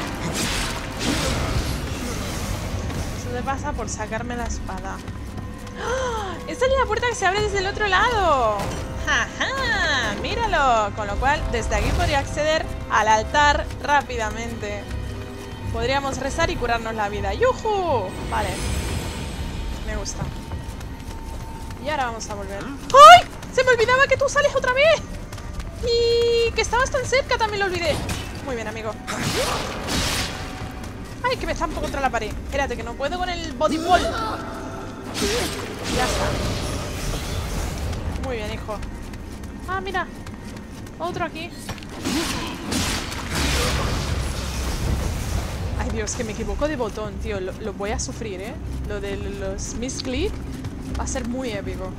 Eso te pasa por sacarme la espada. ¡Oh! ¡Esa es la puerta que se abre desde el otro lado! ¡Ja, ja! ¡Míralo! Con lo cual, desde aquí podría acceder al altar rápidamente. Podríamos rezar y curarnos la vida. ¡Yujú! Vale. Me gusta. Y ahora vamos a volver. ¡Ay! ¡Se me olvidaba que tú sales otra vez! Y que estabas tan cerca, también lo olvidé. Muy bien, amigo. ¡Ay, que me estampo contra la pared! Espérate, que no puedo con el body ball. Ya está. Muy bien, hijo. Ah, mira. Otro aquí. Ay, Dios, que me equivoco de botón, tío. Lo, lo voy a sufrir, ¿eh? Lo de los misclick va a ser muy épico.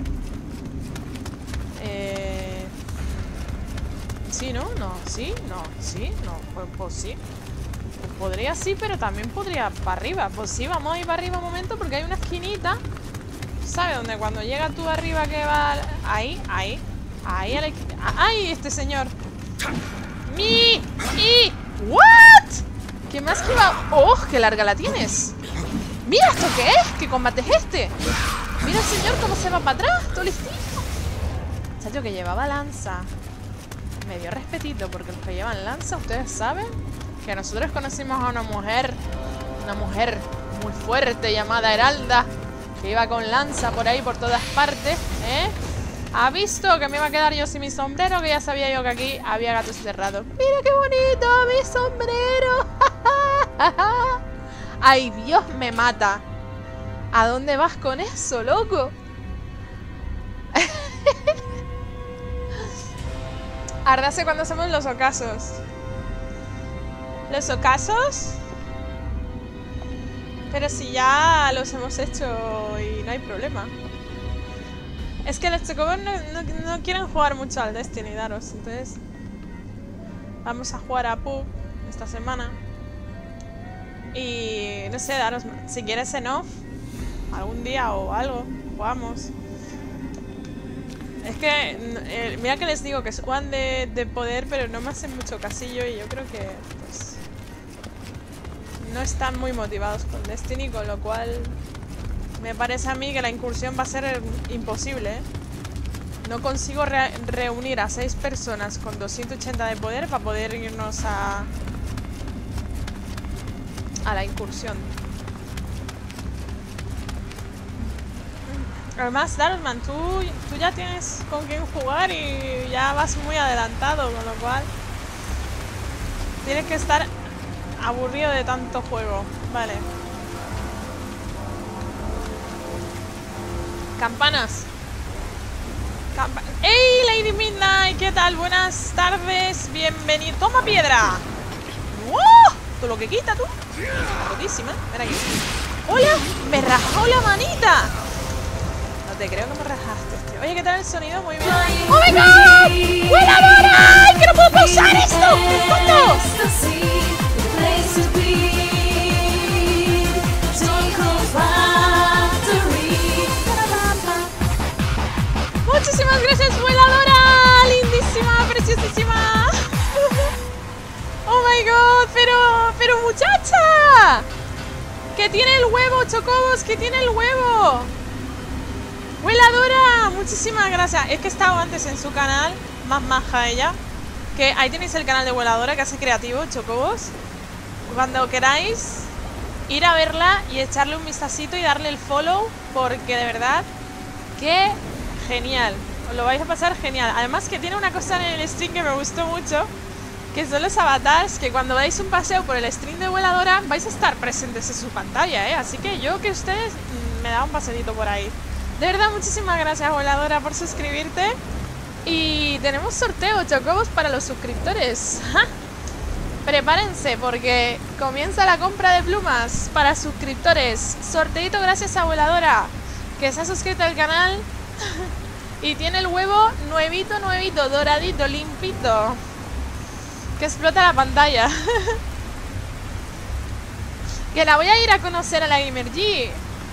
Eh... ¿Sí, no? No, ¿sí? No, ¿sí? No, pues, pues sí. Pues podría sí, pero también podría para arriba. Pues sí, vamos a ir para arriba un momento porque hay una esquinita. ¿Sabes? Donde cuando llega tú arriba que va... Ahí, ahí. Ahí a la esquina. ¡Ay, este señor! ¡Mi! ¡Y! ¿What? ¿Qué más que va? ¡Oh, qué larga la tienes! ¡Mira esto qué es! ¿Qué combate es este? Mira el señor cómo se va para atrás. Todo listito. Chacho, que llevaba lanza. Me dio respetito porque los que llevan lanza, ustedes saben que nosotros conocimos a una mujer, una mujer muy fuerte llamada Heralda, que iba con lanza por ahí por todas partes, ¿eh? ¿Ha visto que me iba a quedar yo sin mi sombrero? Que ya sabía yo que aquí había gatos encerrados. ¡Mira qué bonito mi sombrero! ¡Ay, Dios me mata! ¿A dónde vas con eso, loco? Ardase cuando hacemos los ocasos. ¿Los ocasos? Pero si ya los hemos hecho y no hay problema. Es que los chocobos no, no, no quieren jugar mucho al Destiny, daros. Entonces vamos a jugar a P U B esta semana. Y no sé, daros, si quieres en off algún día o algo, jugamos. Es que, eh, mira que les digo que juegan de, de poder, pero no me hacen mucho casillo y yo creo que, pues, no están muy motivados con Destiny, con lo cual me parece a mí que la incursión va a ser imposible, ¿eh? No consigo re reunir a seis personas con doscientos ochenta de poder para poder irnos a, a la incursión. Además, Darkman, tú, tú ya tienes con quién jugar y ya vas muy adelantado, con lo cual tienes que estar aburrido de tanto juego. Vale. Campanas. Campa ¡Ey, Lady Midnight! ¿Qué tal? Buenas tardes. Bienvenido. ¡Toma piedra! ¡Wow! Todo lo que quita, tú. Rotísima. Ven aquí. ¡Hola! ¡Me rajó la manita! Te creo que me rajaste, tío. Oye, ¿qué tal el sonido? Muy bien. ¡Oh my god! ¡Vueladora! ¡Ay, que no puedo pausar esto! ¡Tontos! Muchísimas gracias, vueladora. Lindísima, preciosísima. Oh my god, pero, pero muchacha. Que tiene el huevo, Chocobos, que tiene el huevo. ¡Vueladora! Muchísimas gracias. Es que he estado antes en su canal, más maja ella. Que ahí tenéis el canal de Vueladora, que hace creativo, Chocobos. Cuando queráis, ir a verla y echarle un vistacito y darle el follow, porque de verdad, que genial. Os lo vais a pasar genial. Además que tiene una cosa en el stream que me gustó mucho, que son los avatars, que cuando dais un paseo por el stream de Vueladora, vais a estar presentes en su pantalla, ¿eh? Así que yo que ustedes me da un paseito por ahí. De verdad, muchísimas gracias, Voladora, por suscribirte. Y tenemos sorteo, Chocobos, para los suscriptores. ¡Ja! Prepárense, porque comienza la compra de plumas para suscriptores. Sorteito gracias a Voladora, que se ha suscrito al canal y tiene el huevo nuevito, nuevito, doradito, limpito, que explota la pantalla. Que la voy a ir a conocer a la Gamer G.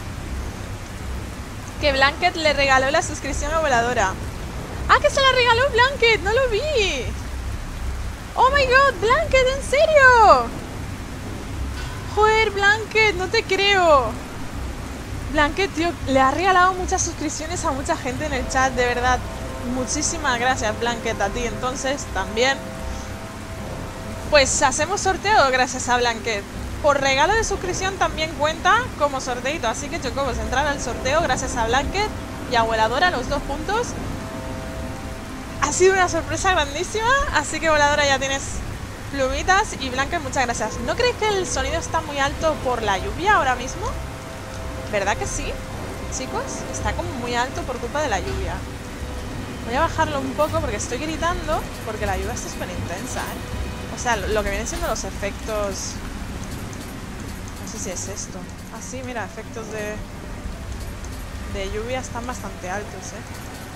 Que Blanket le regaló la suscripción a Voladora. ¡Ah, que se la regaló Blanket! ¡No lo vi! ¡Oh my god! ¡Blanket, en serio! Joder, Blanket, no te creo. Blanket, tío, le ha regalado muchas suscripciones a mucha gente en el chat, de verdad. Muchísimas gracias, Blanket, a ti. Entonces, también, pues hacemos sorteo gracias a Blanket. Por regalo de suscripción también cuenta como sorteito. Así que, Chocobos, entrar al sorteo gracias a Blanket y a Voladora, los dos puntos. Ha sido una sorpresa grandísima. Así que, Voladora, ya tienes plumitas. Y Blanket, muchas gracias. ¿No creéis que el sonido está muy alto por la lluvia ahora mismo? ¿Verdad que sí? Chicos, está como muy alto por culpa de la lluvia. Voy a bajarlo un poco porque estoy gritando, porque la lluvia está súper intensa, ¿eh? O sea, lo que vienen siendo los efectos... No sé si es esto. Ah, sí, mira, efectos de... de lluvia están bastante altos, ¿eh?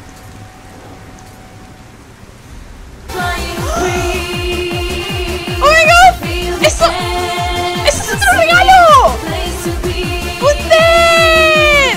¡Oh my god! ¡Eso! ¡Eso es otro regalo! ¡Un D!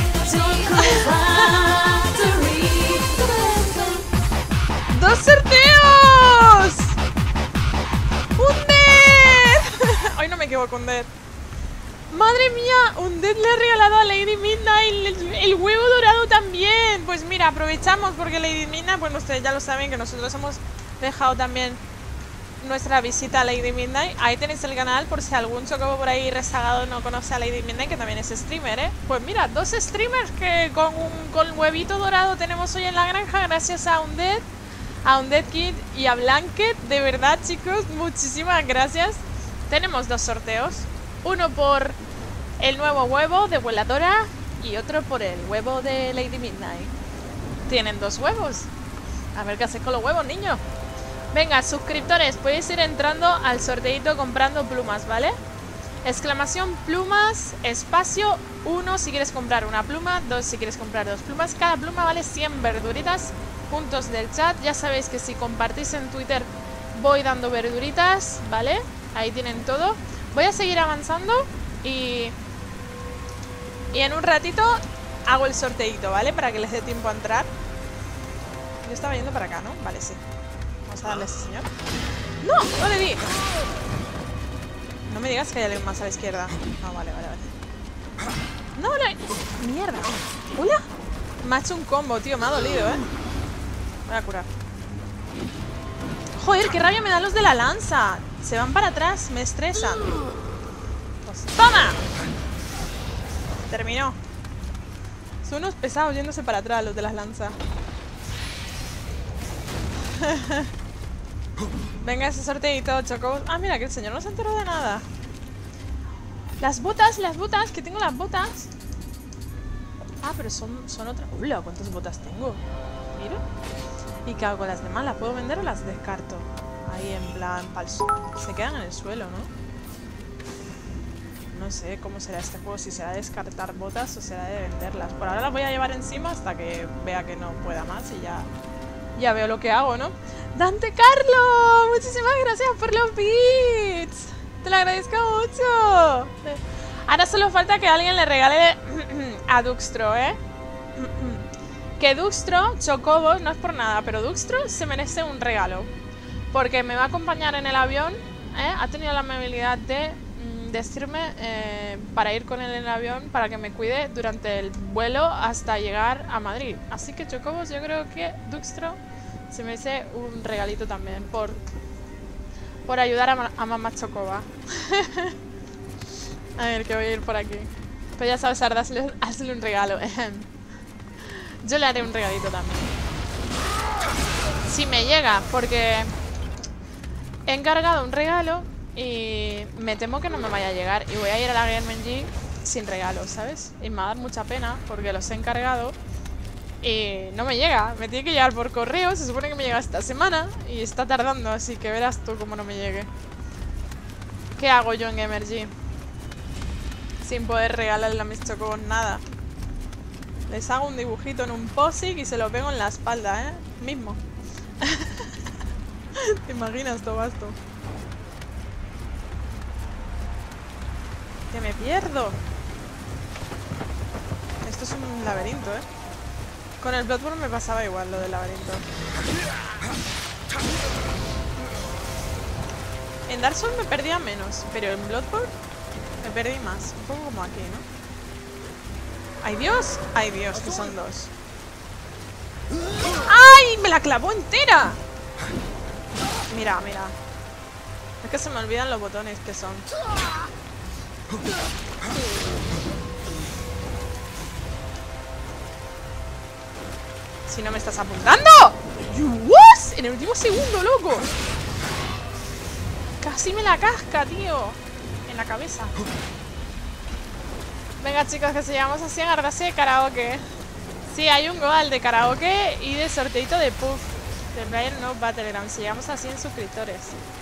¡Dos sorteos! ¡Un D! Hoy no me equivoco, un D. ¡Madre mía! Un D le ha regalado a Lady Midnight el, el huevo dorado también. Pues mira, aprovechamos porque Lady Midnight, pues ustedes ya lo saben que nosotros hemos dejado también nuestra visita a Lady Midnight. Ahí tenéis el canal por si algún chocobo por ahí rezagado no conoce a Lady Midnight, que también es streamer, ¿eh? Pues mira, dos streamers que con un con huevito dorado tenemos hoy en la granja gracias a Undead, a Undead Kid y a Blanket. De verdad, chicos, muchísimas gracias. Tenemos dos sorteos, uno por el nuevo huevo de Voladora y otro por el huevo de Lady Midnight. Tienen dos huevos. A ver qué hacéis con los huevos, niños. Venga, suscriptores, podéis ir entrando al sorteito comprando plumas, ¿vale? Exclamación plumas, espacio uno si quieres comprar una pluma, dos si quieres comprar dos plumas. Cada pluma vale cien verduritas. Puntos del chat. Ya sabéis que si compartís en Twitter voy dando verduritas, ¿vale? Ahí tienen todo. Voy a seguir avanzando y... Y en un ratito hago el sorteito, ¿vale? Para que les dé tiempo a entrar. Yo estaba yendo para acá, ¿no? Vale, sí. Vamos a darle a ese señor. ¡No! ¡No le di! No me digas que hay alguien más a la izquierda. No, vale, vale, vale. ¡No, no! ¡Mierda! ¡Hola! Me ha hecho un combo, tío. Me ha dolido, ¿eh? Voy a curar. Joder, qué rabia me dan los de la lanza. Se van para atrás, me estresan. Pues, ¡toma! Terminó. Son unos pesados yéndose para atrás los de las lanzas. Venga, ese sorteito, chocos. Ah, mira, que el señor no se enteró de nada. Las botas, las botas, que tengo las botas. Ah, pero son, son otras. Hola, ¿cuántas botas tengo? Mira. ¿Y qué hago con las demás? ¿Las puedo vender o las descarto? Ahí en plan, pal suelo. Se quedan en el suelo, ¿no? No sé cómo será este juego, si será descartar botas o será de venderlas. Por ahora las voy a llevar encima hasta que vea que no pueda más y ya, ya veo lo que hago, ¿no? ¡Dante Carlo! Muchísimas gracias por los bits. Te lo agradezco mucho. Ahora solo falta que alguien le regale a Duxtro, ¿eh? Que Duxtro, Chocobos, no es por nada, pero Duxtro se merece un regalo. Porque me va a acompañar en el avión, ¿eh? Ha tenido la amabilidad de decirme eh, para ir con él en el avión para que me cuide durante el vuelo hasta llegar a Madrid. Así que Chocobos, yo creo que Duxtro se merece un regalito también por, por ayudar a, a mamá Chocoba. A ver, que voy a ir por aquí. Pero ya sabes, Arda, hazle, hazle un regalo. Yo le haré un regalito también. Si me llega, porque he encargado un regalo y me temo que no me vaya a llegar. Y voy a ir a la Game N G sin regalo, ¿sabes? Y me va a dar mucha pena porque los he encargado y no me llega. Me tiene que llegar por correo. Se supone que me llega esta semana y está tardando, así que verás tú cómo no me llegue. ¿Qué hago yo en Game N G? Sin poder regalarle a mis chocobos nada. Les hago un dibujito en un POSIC y se lo pego en la espalda, ¿eh? Mismo. ¿Te imaginas todo esto? Que me pierdo. Esto es un laberinto, ¿eh? Con el Bloodborne me pasaba igual lo del laberinto. En Dark Souls me perdía menos, pero en Bloodborne me perdí más. Un poco como aquí, ¿no? ¡Ay, Dios! ¡Ay, Dios! Que son dos. ¡Ay! ¡Me la clavó entera! Mira, mira. Es que se me olvidan los botones que son. Si no me estás apuntando. ¿What? En el último segundo, loco. Casi me la casca, tío. En la cabeza. Venga, chicos, que se llamamos así en Ardase de karaoke. Sí, hay un goal de karaoke y de sorteito de puff. De Player No Battleground. Se llamamos así en suscriptores.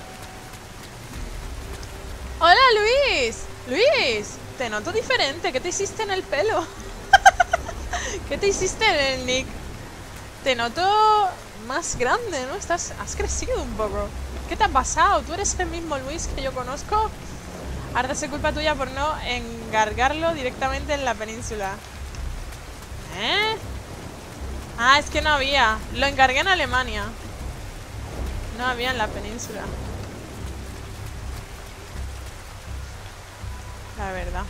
¡Hola, Luis! Luis, te noto diferente. ¿Qué te hiciste en el pelo? ¿Qué te hiciste en el nick? Te noto más grande, ¿no? Estás, has crecido un poco. ¿Qué te ha pasado? ¿Tú eres el mismo Luis que yo conozco? Ahora es culpa tuya por no encargarlo directamente en la península. ¿Eh? Ah, es que no había. Lo encargué en Alemania. No había en la península. La verdad.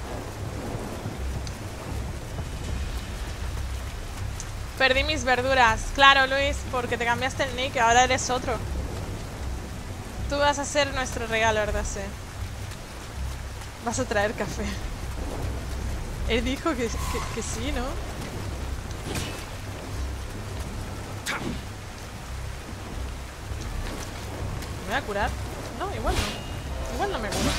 Perdí mis verduras. Claro, Luis, porque te cambiaste el nick. Ahora eres otro. Tú vas a ser nuestro regalo, ¿verdad? Sí. Vas a traer café. Él dijo que, que, que sí, ¿no? ¿Me voy a curar? No, igual no. Igual no me curo.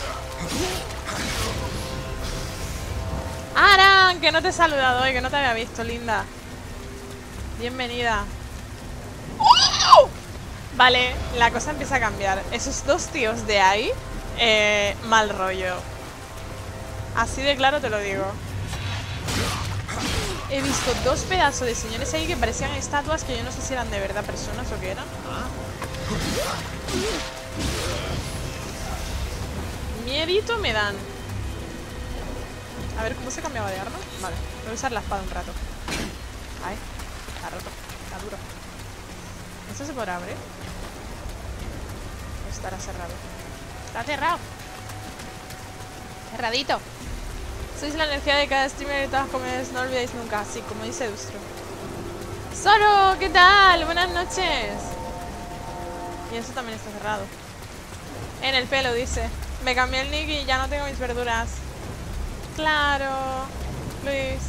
¡Aran! Que no te he saludado hoy, que no te había visto, linda. Bienvenida. ¡Oh! Vale, la cosa empieza a cambiar. Esos dos tíos de ahí, eh, mal rollo. Así de claro te lo digo. He visto dos pedazos de señores ahí que parecían estatuas que yo no sé si eran de verdad personas o qué eran. Miedito me dan. A ver, ¿cómo se cambiaba de arma? Vale, voy a usar la espada un rato. Ay, está roto, está duro. ¿Esto se podrá abrir? O estará cerrado. Está cerrado. Cerradito. Sois la energía de cada streamer y todas las comidas, no olvidéis nunca. Sí, como dice Dustro. Zoro, ¿qué tal? Buenas noches. Y eso también está cerrado. En el pelo, dice. Me cambié el nick y ya no tengo mis verduras. Claro, Luis.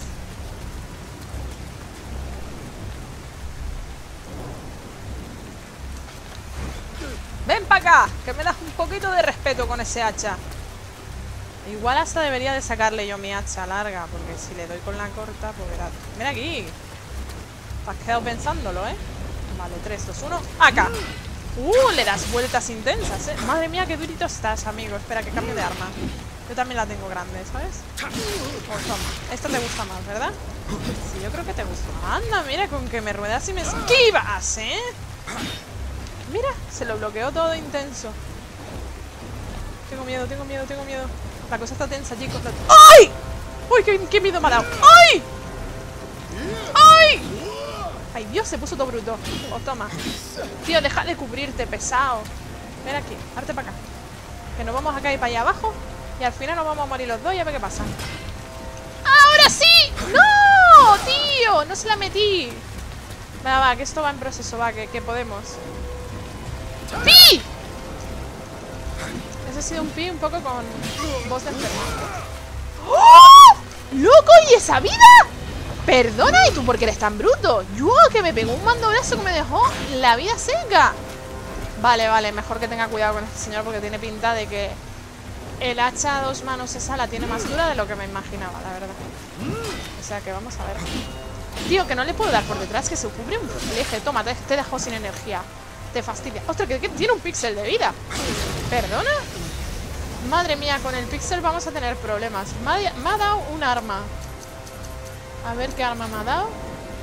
Ven para acá, que me das un poquito de respeto con ese hacha. Igual hasta debería de sacarle yo mi hacha larga, porque si le doy con la corta, pues verás. Mira aquí. Te has quedado pensándolo, ¿eh? Vale, tres, dos, uno, acá. Uh, le das vueltas intensas, ¿eh? Madre mía, qué durito estás, amigo. Espera, que cambie de arma. Yo también la tengo grande, ¿sabes? Oh, toma. Esta te gusta más, ¿verdad? Sí, yo creo que te gusta. Anda, mira, con que me ruedas y me esquivas, ¿eh? Mira, se lo bloqueó todo intenso. Tengo miedo, tengo miedo, tengo miedo. La cosa está tensa, chicos. ¡Ay! ¡Uy, qué, qué miedo me ha dado! ¡Ay! ¡Ay! ¡Ay, Dios! Se puso todo bruto. Oh, toma. Tío, deja de cubrirte, pesado. Ven aquí, arte para acá. Que nos vamos a caer para allá abajo. Y al final nos vamos a morir los dos y a ver qué pasa. ¡Ahora sí! ¡No! ¡Tío! No se la metí. Va, va, que esto va en proceso, va, que, que podemos. ¡Pi! Ese ha sido un pi un poco con voz de enfermo. ¡Oh! ¡Loco! ¿Y esa vida? Perdona, ¿y tú por qué eres tan bruto? Yo, que me pegó un mandobrazo que me dejó la vida seca. Vale, vale, mejor que tenga cuidado con este señor, porque tiene pinta de que el hacha a dos manos esa la tiene más dura de lo que me imaginaba, la verdad. O sea que vamos a ver. Tío, que no le puedo dar por detrás, que se cubre un fleje. Toma, te, te dejo sin energía. Te fastidia. ¡Ostras, que, que tiene un píxel de vida! ¿Perdona? Madre mía, con el píxel vamos a tener problemas. Me ha, me ha dado un arma. A ver qué arma me ha dado.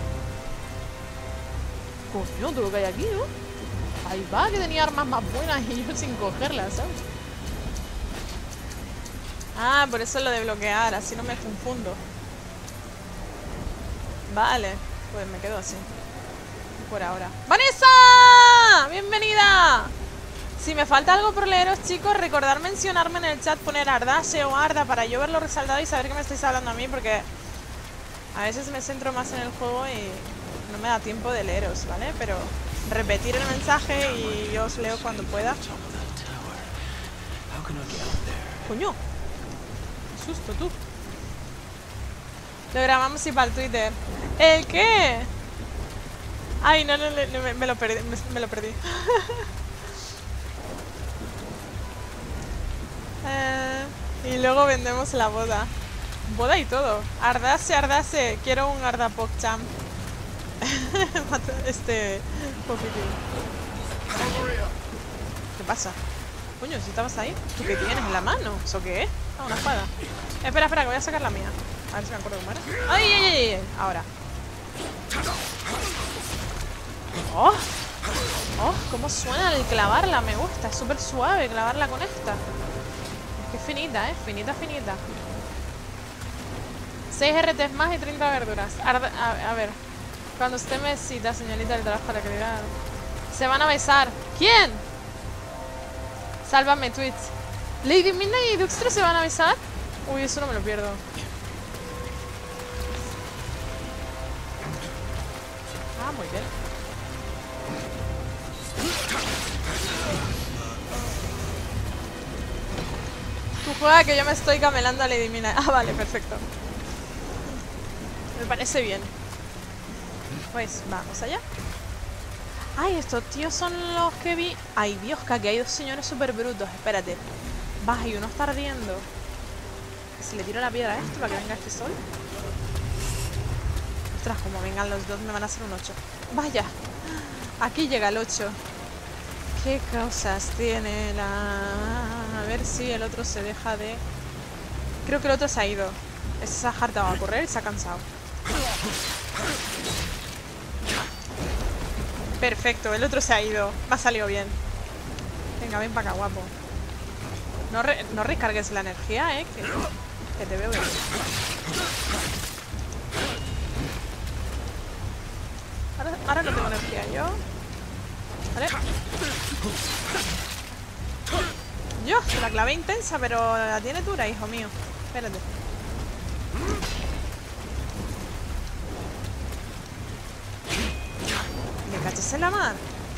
Coño, todo lo que hay aquí, ¿no? Ahí va, que tenía armas más buenas y yo sin cogerlas, ¿sabes? Ah, por eso lo de bloquear, así no me confundo. Vale, pues me quedo así. Por ahora. ¡Vanessa! ¡Bienvenida! Si me falta algo por leeros, chicos, recordad mencionarme en el chat, poner Ardase o Arda para yo verlo resaltado y saber que me estáis hablando a mí, porque a veces me centro más en el juego y no me da tiempo de leeros, ¿vale? Pero repetir el mensaje y yo os leo cuando pueda. ¡Coño! ¡Qué susto, tú! Lo grabamos y para el Twitter. ¿El qué? Ay, no, no, no me, me lo perdí. Me, me lo perdí. eh, y luego vendemos la boda. Boda y todo. Ardase, Ardase. Quiero un Arda PogChamp. este... ¿Qué pasa? Coño, si estabas ahí. ¿Tú qué tienes en la mano? ¿Eso qué es? Ah, una espada. Espera, espera, que voy a sacar la mía. A ver si me acuerdo cómo era. ¡Ay, ay, ay, ay! Ahora. ¡Oh! ¡Oh! ¿Cómo suena el clavarla? Me gusta. Es súper suave clavarla con esta. Es que es finita, ¿eh? Finita, finita. seis R Ts más y treinta verduras. Arda, a, a ver. Cuando usted me cita, señorita del trabajo para la calidad. Se van a besar. ¿Quién? Sálvame, Twitch. ¿Lady Midnight y Duxtro se van a besar? Uy, eso no me lo pierdo. Ah, muy bien. Tú juega que yo me estoy camelando a Lady Midnight. Ah, vale, perfecto. Me parece bien. Pues vamos allá. Ay, estos tíos son los que vi. Ay, Dios, que aquí hay dos señores súper brutos. Espérate. Baja y uno está ardiendo. Si le tiro la piedra a esto para que venga este sol. Ostras, como vengan los dos me van a hacer un ocho. Vaya. Aquí llega el ocho. ¿Qué cosas tiene la...? A ver si el otro se deja de Creo que el otro se ha ido. Este se ha hartado a correr y se ha cansado. Perfecto, el otro se ha ido. Me ha salido bien. Venga, ven para acá, guapo. No, re no recargues la energía, eh. Que, que te veo bien. Ahora, ahora no tengo energía yo. Vale. Yo, la clavé intensa, pero la tiene dura, hijo mío. Espérate. ¿Me cachas en la mar?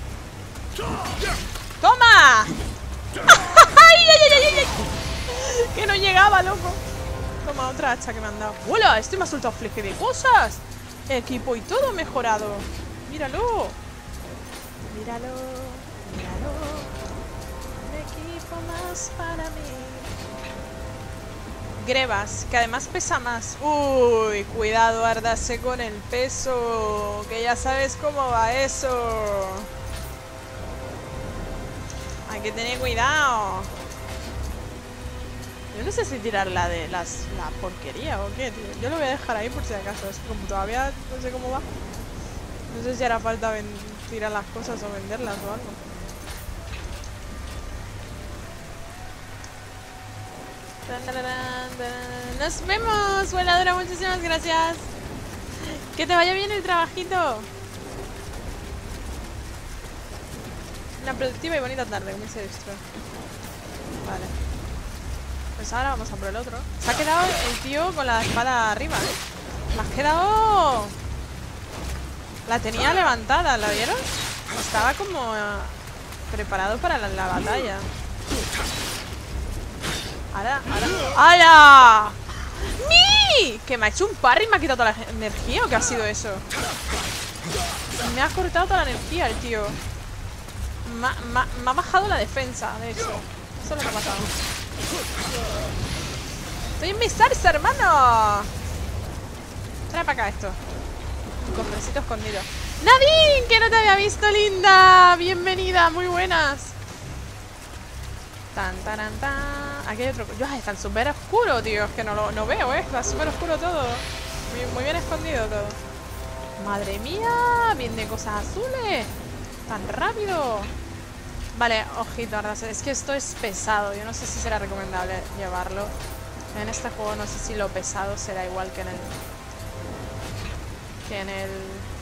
¡Toma! ¡Ay, ay, ay, ay, ay! Que no llegaba, loco. Toma, otra hacha que me han dado. ¡Hola! Este me ha soltado fleje de cosas. Equipo y todo mejorado. Míralo. Míralo. Míralo. Un equipo más para mí. Grebas, que además pesa más. Uy, cuidado, Ardase con el peso. Que ya sabes cómo va eso. Hay que tener cuidado. Yo no sé si tirar la de las, la porquería o qué, tío. Yo lo voy a dejar ahí por si acaso. Es que como todavía no sé cómo va. No sé si hará falta tirar las cosas o venderlas o algo. Nos vemos, voladora. Muchísimas gracias. Que te vaya bien el trabajito. Una productiva y bonita tarde, como se destroy. Vale. Pues ahora vamos a por el otro. Se ha quedado el tío con la espada arriba, ¿eh? Me has quedado... La tenía levantada, ¿la vieron? Estaba como uh, preparado para la, la batalla. Ahora, ahora... ¡Hala! ¡Ni! ¿Que me ha hecho un parry y me ha quitado toda la energía o qué ha sido eso? Me ha cortado toda la energía el tío. Me ha, me, me ha bajado la defensa, de hecho. Eso es lo que ha pasado. Estoy en mi salsa, hermano. Trae para acá esto. Un cofrecito escondido. ¡Nadine! Que no te había visto, linda. Bienvenida, muy buenas. Tan, tan, tan. Aquí hay otro. ¡Yo! Está súper oscuro, tío. Es que no lo no veo, ¿eh? Está súper oscuro todo. Muy, muy bien escondido todo. Madre mía. Bien de cosas azules. Tan rápido. Vale, ojito, Ardase. Es que esto es pesado. Yo no sé si será recomendable llevarlo. En este juego no sé si lo pesado será igual que en el... Que en el...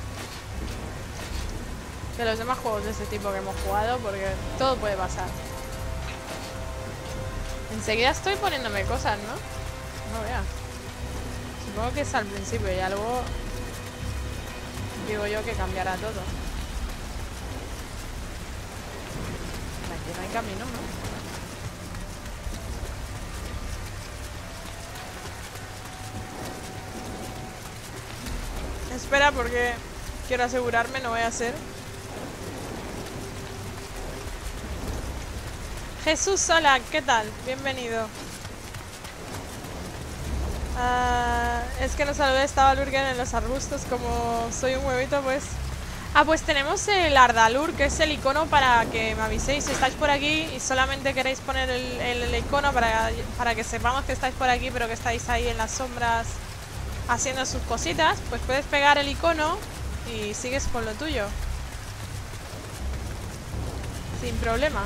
Que los demás juegos de este tipo que hemos jugado, porque todo puede pasar. Enseguida estoy poniéndome cosas, ¿no? No veas. Supongo que es al principio y algo... Digo yo que cambiará todo. Aquí no hay camino, ¿no? Espera, porque quiero asegurarme, no voy a hacer. Jesús, hola, ¿qué tal? Bienvenido. Uh, es que no saludé, estaba Lurgen en los arbustos, como soy un huevito, pues... Ah, pues tenemos el Ardalur, que es el icono para que me aviséis si estáis por aquí y solamente queréis poner el, el, el icono para, para que sepamos que estáis por aquí, pero que estáis ahí en las sombras haciendo sus cositas. Pues puedes pegar el icono y sigues con lo tuyo. Sin problema.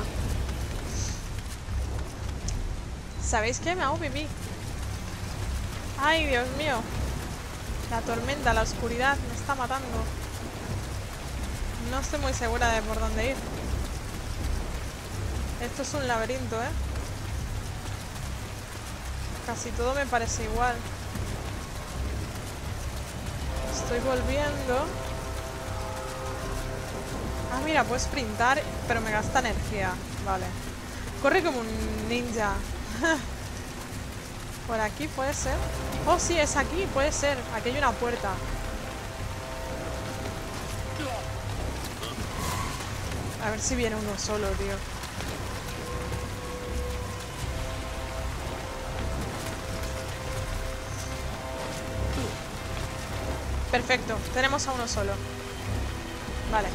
¿Sabéis qué? Me hago pipí. Ay, Dios mío. La tormenta, la oscuridad me está matando. No estoy muy segura de por dónde ir. Esto es un laberinto, ¿eh? Casi todo me parece igual. Estoy volviendo. Ah, mira, puedo sprintar, pero me gasta energía. Vale. Corre como un ninja. Por aquí puede ser. Oh, sí, es aquí, puede ser. Aquí hay una puerta. A ver si viene uno solo, tío. Perfecto, tenemos a uno solo. Vale.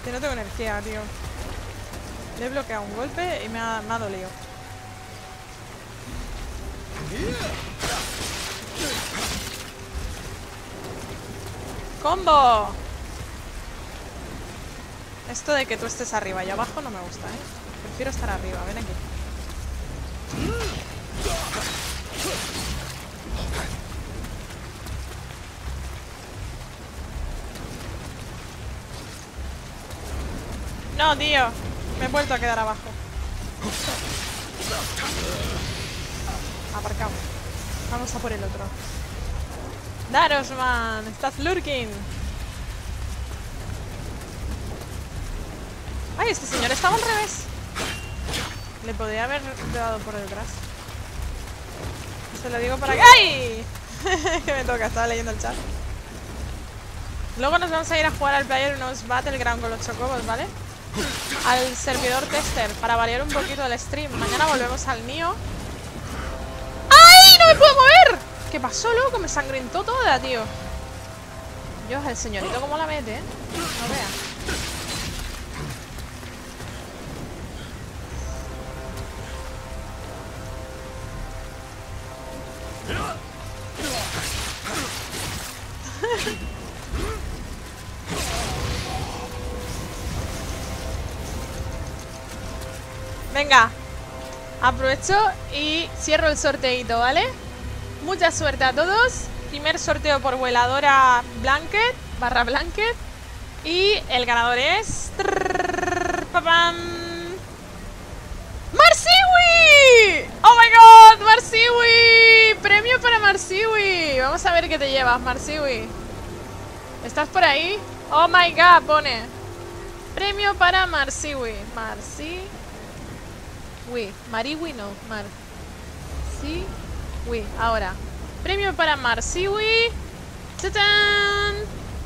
Que no tengo energía, tío. Le he bloqueado un golpe y me ha, me ha dolido. ¡Combo! Esto de que tú estés arriba y abajo no me gusta, ¿eh? Prefiero estar arriba, ven aquí. No, tío. Me he vuelto a quedar abajo. Aparcado. Vamos a por el otro. Darosman, estás lurking. Ay, este señor estaba al revés. Le podría haber dado por detrás. Se lo digo para que... ¡Ay! Que me toca, estaba leyendo el chat. Luego nos vamos a ir a jugar al Player unos Battleground con los chocobos, ¿vale? Al servidor tester, para variar un poquito el stream. Mañana volvemos al Nioh. ¡Ay! ¡No me puedo mover! ¿Qué pasó, loco? Me sangrentó toda, tío. Dios, el señorito cómo la mete, ¿eh? No veas. Venga, aprovecho y cierro el sorteito, ¿vale? Mucha suerte a todos. Primer sorteo por vueladora Blanket, barra Blanket. Y el ganador es... ¡Papam! ¡Marsiwi! ¡Oh my god! ¡Marsiwi! ¡Premio para Marsiwi! Vamos a ver qué te llevas, Marsiwi. ¿Estás por ahí? ¡Oh my god! Pone premio para Marsiwi. Marsiwi. Mariwi no. Mar. Sí. Uy, ahora. Premio para Marsiwi. ¡Tatán!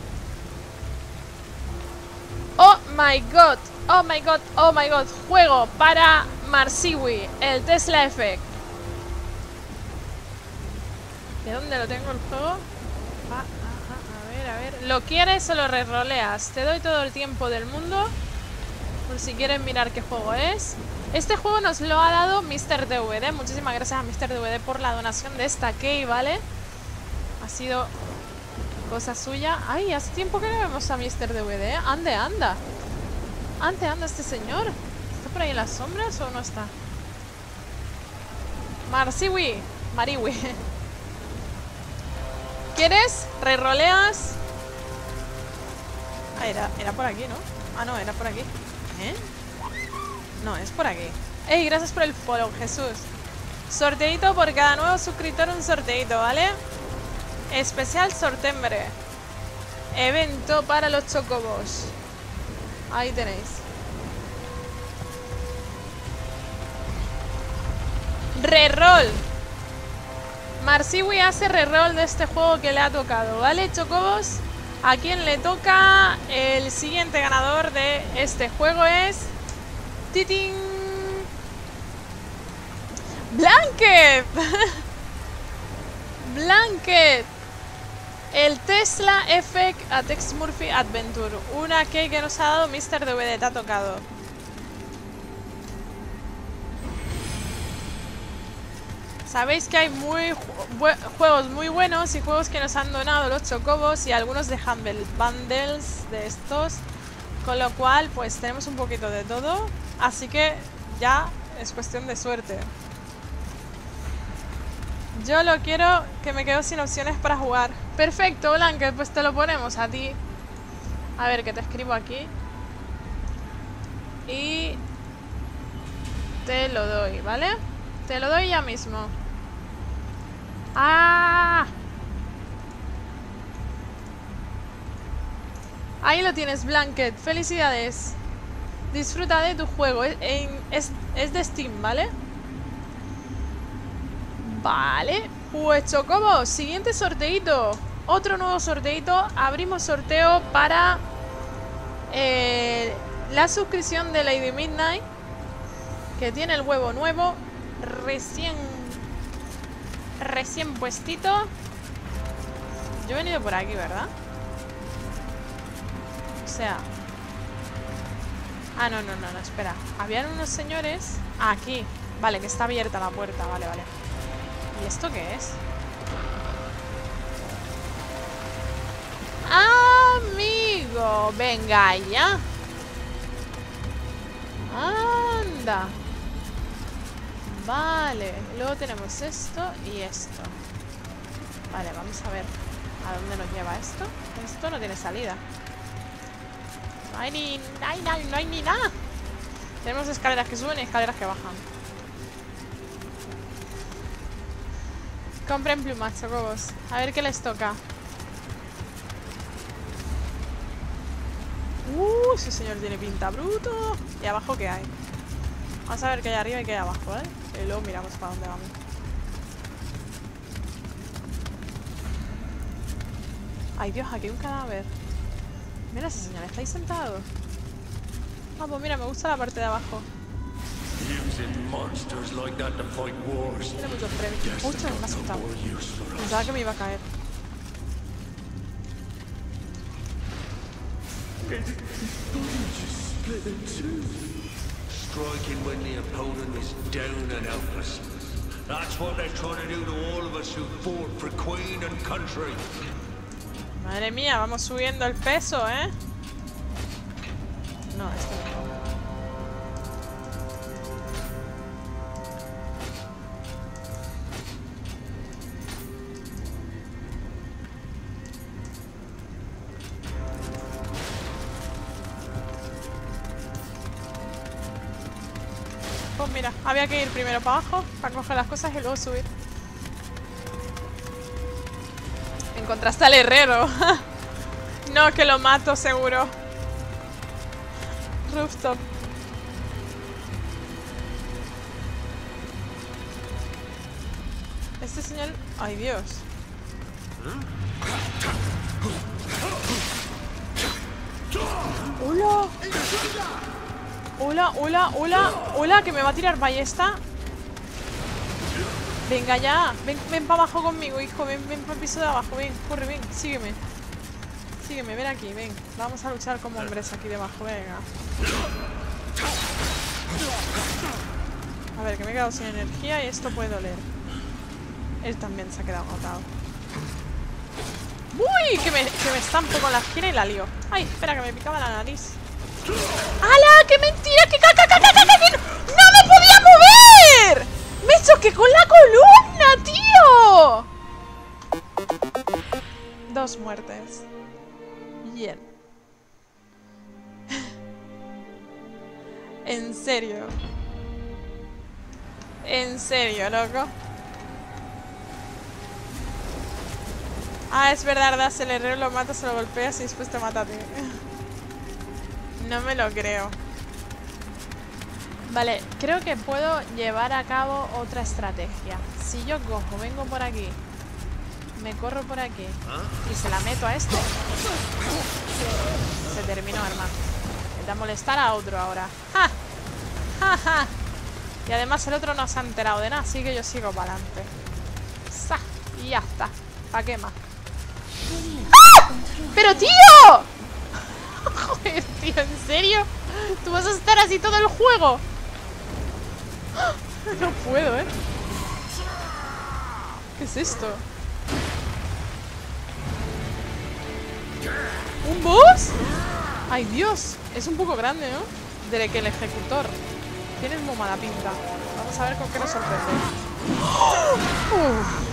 Oh my god. Oh my god. Oh my god. Juego para Marsiwi. El Tesla Effect. ¿De dónde lo tengo el juego? Ah, ah, ah, a ver, a ver. ¿Lo quieres o lo reroleas? Te doy todo el tiempo del mundo. Por si quieres mirar qué juego es. Este juego nos lo ha dado mister D V D. Muchísimas gracias a mister D V D por la donación de esta key, ¿vale? Ha sido cosa suya. Ay, hace tiempo que no vemos a mister D V D. Ande, anda. Ande, anda este señor. ¿Está por ahí en las sombras o no está? Marsiwi. Mariwi. ¿Quieres? ¿Reroleas? Ah, era, era por aquí, ¿no? Ah, no, era por aquí. ¿Eh? No, es por aquí. Ey, gracias por el follow, Jesús. Sorteito por cada nuevo suscriptor, un sorteito, ¿vale? Especial Sortembre. Evento para los chocobos. Ahí tenéis. Reroll. Marsiwi hace reroll de este juego que le ha tocado, ¿vale, chocobos? A quien le toca el siguiente ganador de este juego es... ¡Titín! ¡Blanket! ¡Blanket! El Tesla Effect a Tex Murphy Adventure. Una key que nos ha dado mister D V D. Te ha tocado. Sabéis que hay muy juegos muy buenos y juegos que nos han donado los chocobos y algunos de Humble Bundles de estos. Con lo cual, pues tenemos un poquito de todo. Así que ya es cuestión de suerte. Yo lo quiero que me quedo sin opciones para jugar. Perfecto, Blanket, pues te lo ponemos a ti. A ver, que te escribo aquí. Y te lo doy, ¿vale? Te lo doy ya mismo. ¡Ah! Ahí lo tienes, Blanket. Felicidades. Disfruta de tu juego. Es, es, es de Steam, ¿vale? Vale. Pues chocobos, siguiente sorteito. Otro nuevo sorteito. Abrimos sorteo para eh, la suscripción de Lady Midnight, que tiene el huevo nuevo. Recién Recién puestito. Yo he venido por aquí, ¿verdad? O sea, Ah, no, no, no, no, espera. Habían unos señores... Ah, aquí. Vale, que está abierta la puerta. Vale, vale. ¿Y esto qué es? Amigo, venga ya. Anda. Vale, luego tenemos esto y esto. Vale, vamos a ver a dónde nos lleva esto. Esto no tiene salida. No hay ni... No hay, no hay, no hay ni nada. Tenemos escaleras que suben y escaleras que bajan. Compren plumas, chocobos. A ver qué les toca. Uh, ese señor tiene pinta bruto. ¿Y abajo qué hay? Vamos a ver qué hay arriba y qué hay abajo, ¿vale? Y luego miramos para dónde vamos. Ay, Dios, aquí hay un cadáver. Mira ese señor, ¿está ahí sentado? Ah, pues mira, me gusta la parte de abajo. Tiene muchos premios. Muchos, me ha asustado. Pensaba que me iba a caer. Striking when the opponent is down and helpless. That's what they're trying to do to all of us who fought for Queen and country. Madre mía, vamos subiendo el peso, ¿eh? No, esto no. Pues mira, había que ir primero para abajo, para coger las cosas y luego subir. Encontraste al herrero. No, que lo mato seguro. Rooftop. Este señor... Ay, Dios. ¡Hola! Hola, hola, hola, hola, que me va a tirar ballesta. Venga ya, ven, ven para abajo conmigo, hijo, ven, ven para el piso de abajo, ven, corre, ven, sígueme. Sígueme, ven aquí, ven. Vamos a luchar como hombres aquí debajo, venga. A ver, que me he quedado sin energía y esto puede doler. Él también se ha quedado agotado. ¡Uy! Que me, que me estampo con la esquina y la lío. Ay, espera, que me picaba la nariz. ¡Hala! ¡Qué mentira! ¡Que caca, caca, caca! ¡Que no, no me podía mover! ¡Me choqué con la columna, tío! Dos muertes. Bien. En serio. En serio, loco. Ah, es verdad, das el herrero, lo matas, se lo golpeas y después te mata a ti. No me lo creo. Vale, creo que puedo llevar a cabo otra estrategia. Si yo cojo, vengo por aquí, me corro por aquí y se la meto a este, se terminó, hermano. Intenta molestar a otro ahora. ¡Ja! ¡Ja, ja! Y además el otro no se ha enterado de nada, así que yo sigo para adelante. ¡Sa! Y ya está. ¿Para qué más? ¡Ah! ¡Pero tío! Joder, tío, ¿en serio? ¿Tú vas a estar así todo el juego? No puedo, ¿eh? ¿Qué es esto? ¿Un boss? ¡Ay, Dios! Es un poco grande, ¿no? De que el ejecutor. Tienes muy mala pinta. Vamos a ver con qué nos sorprende. Uf.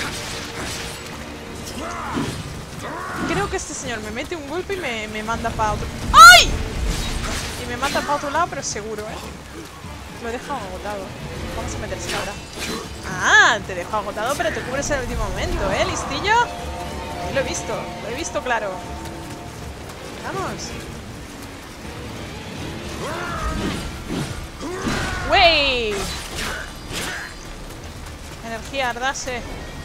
Creo que este señor me mete un golpe y me, me manda para otro... ¡Ay! Y me manda para otro lado, pero seguro, ¿eh? Lo he dejado agotado. Vamos a meterse ahora. Ah, te dejo agotado, pero te cubres en el último momento, ¿eh? ¿Listillo? Lo he visto, lo he visto claro. Vamos. ¡Wey! Energía, ardase.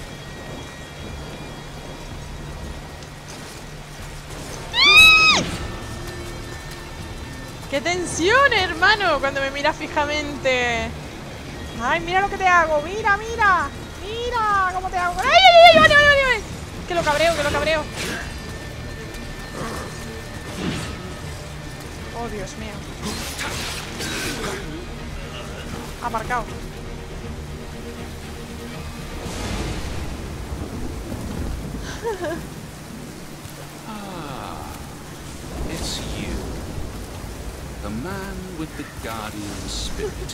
¡Qué tensión, hermano! Cuando me mira fijamente. ¡Ay, mira lo que te hago! ¡Mira, mira! ¡Mira cómo te hago! ¡Ay, ay, ay! ¡Vale, vale, vale! ¡Que lo cabreo, que lo cabreo! Oh, Dios mío. Aparcado. Ah, it's you. The man with the guardian spirit.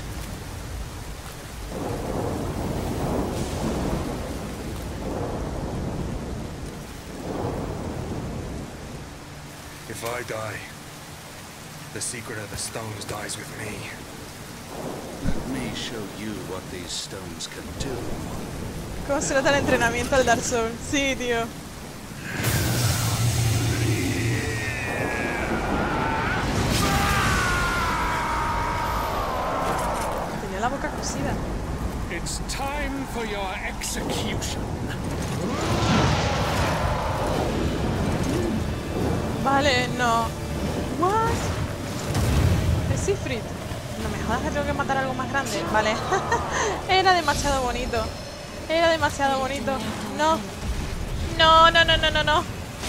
If I die, the secret of the stones dies with me. Let me show you what these stones can do. ¿Cómo se nota el entrenamiento al Dark Souls? Sí, tío. Tenía la boca cosida. It's time for your execution. Vale, no. What? Es Siegfried. No me jodas que tengo que matar algo más grande. Vale. Era demasiado bonito. Era demasiado bonito. No. No, no, no, no, no, no.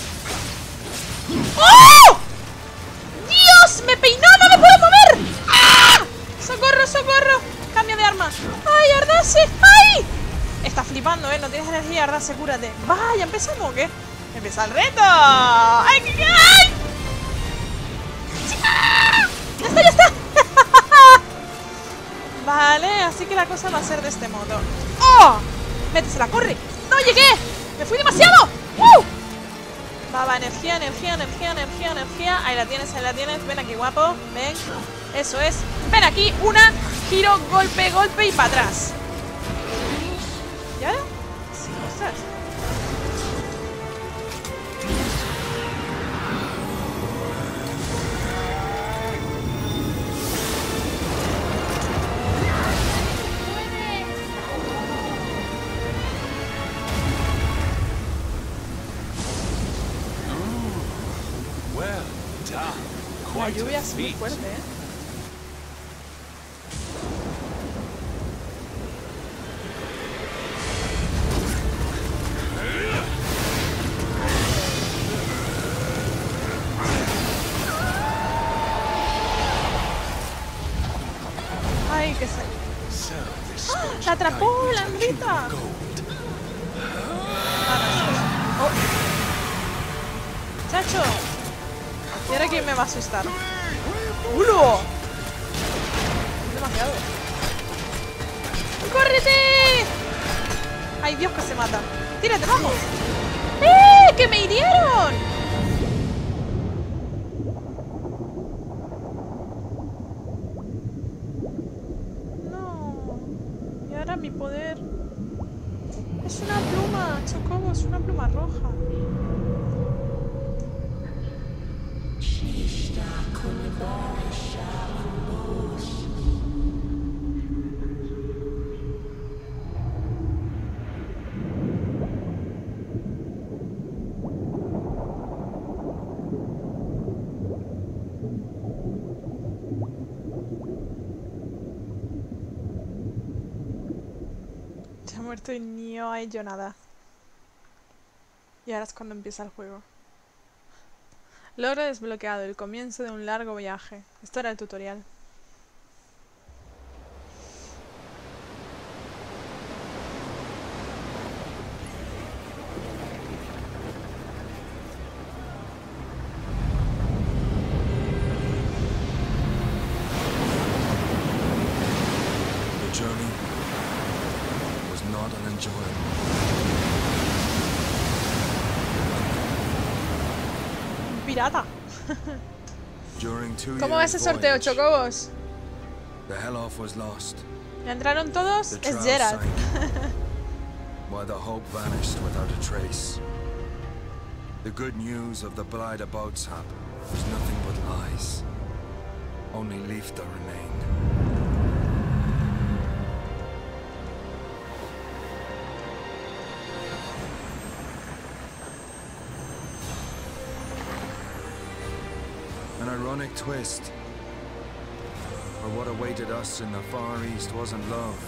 ¡Oh! ¡Dios! ¡Me peinó! ¡No me puedo mover! ¡Ah! ¡Socorro, socorro! Cambio de arma. ¡Ay, Ardase! ¡Ay! Está flipando, ¿eh? No tienes energía, Ardase, cúrate. Vaya, ¿empezamos o qué? ¡Empieza el reto! ¡Ay, qué ay! ¡Ah! ¡Ya está, ya está! Vale, así que la cosa va a ser de este modo. ¡Oh! ¡Métesela, corre! ¡No llegué! ¡Me fui demasiado! ¡Uh! Va, va, energía, energía, energía, energía, energía. Ahí la tienes, ahí la tienes. Ven aquí, guapo. Ven. Eso es. Ven aquí. Una. Giro, golpe, golpe y para atrás. ¿Y ahora? Sí, ostras. La lluvia es muy fuerte, ¿eh? Ay, que se... ¡Ah! ¡La atrapó la hembrita! Oh. ¡Chacho! ¿Y ahora quién me va a asustar? ¡Uno! Es demasiado. ¡Córrete! ¡Ay, Dios, que se mata! ¡Tírate, vamos! ¡Eh! ¡Que me hirieron! No. Y ahora mi poder... Es una pluma, Chocobo, es una pluma roja. Se ha muerto y no ha hecho nada. Y ahora es cuando empieza el juego. Logro desbloqueado, el comienzo de un largo viaje. Esto era el tutorial. The journey was not unenjoyable. Pirata. During two ¿Cómo va years ese sorteo, voyage, Chocobos? the Hellof was lost. ¿Ya entraron todos? The Es trail Geralt. sank, while the hope vanished without a trace. The good news of the Blythe Boatshap was nothing but lies. Only Leifta remained. An ironic twist. For what awaited us in the Far East wasn't love.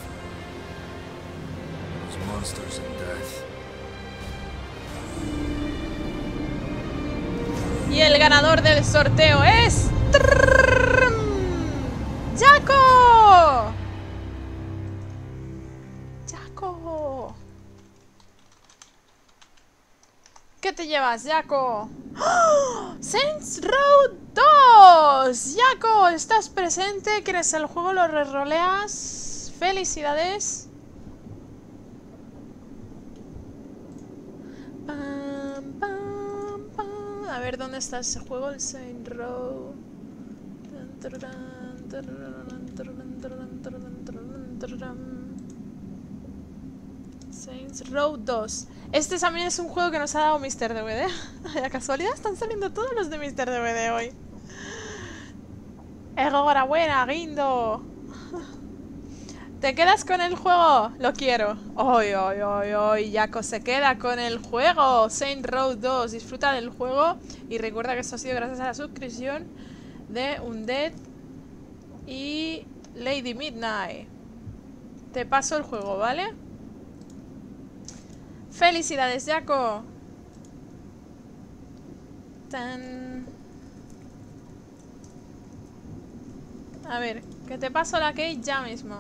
It was monsters and death. Y el ganador del sorteo es... ¡Jaco! ¡Jaco! ¿Qué te llevas, Jaco? ¡Oh! ¡Saints Row dos! Jaco, ¿estás presente? ¿Quieres el juego? ¿Lo reroleas? ¡Felicidades! Pam, pam, pam. A ver, ¿dónde está ese juego? El Saints Row. Saints Row dos. Este también es un juego que nos ha dado míster D V D. De casualidad están saliendo todos los de míster D V D hoy. Enhorabuena, Guindo. ¿Te quedas con el juego? Lo quiero. Hoy, hoy, hoy, hoy. Jaco se queda con el juego. Saints Row dos. Disfruta del juego. Y recuerda que esto ha sido gracias a la suscripción de Undead y Lady Midnight. Te paso el juego, ¿vale? ¡Felicidades, Jaco! Tan. A ver, que te paso la key ya mismo.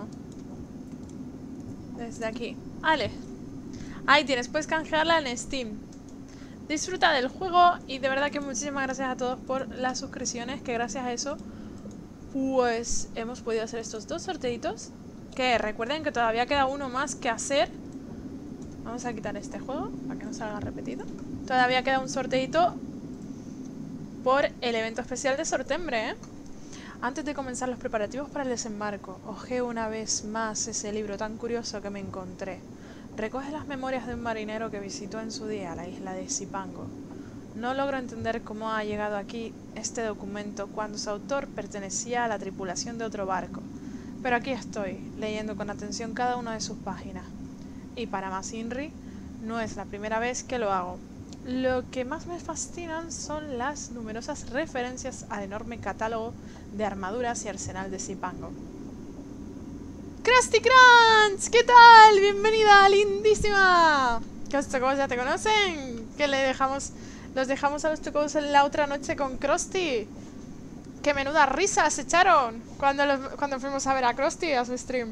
Desde aquí. Vale. Ahí tienes, puedes canjearla en Steam. Disfruta del juego y de verdad que muchísimas gracias a todos por las suscripciones, que gracias a eso pues hemos podido hacer estos dos sorteitos. Que recuerden que todavía queda uno más que hacer. Vamos a quitar este juego para que no salga repetido. Todavía queda un sorteito por el evento especial de septiembre, ¿eh? Antes de comenzar los preparativos para el desembarco, hojeé una vez más ese libro tan curioso que me encontré. Recoge las memorias de un marinero que visitó en su día la isla de Zipango. No logro entender cómo ha llegado aquí este documento cuando su autor pertenecía a la tripulación de otro barco. Pero aquí estoy, leyendo con atención cada una de sus páginas. Y para más Inri, no es la primera vez que lo hago. Lo que más me fascinan son las numerosas referencias al enorme catálogo de armaduras y arsenal de Zipango. ¡Krusty Krantz! ¿Qué tal? ¡Bienvenida, lindísima! ¿Que los chocobos ya te conocen? Que le dejamos, los dejamos a los chocobos en la otra noche con Krusty. ¡Qué menudas risas se echaron cuando, los, cuando fuimos a ver a Krusty a su stream!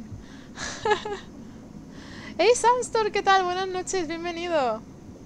¡Hey, Samstor! ¿Qué tal? Buenas noches, bienvenido.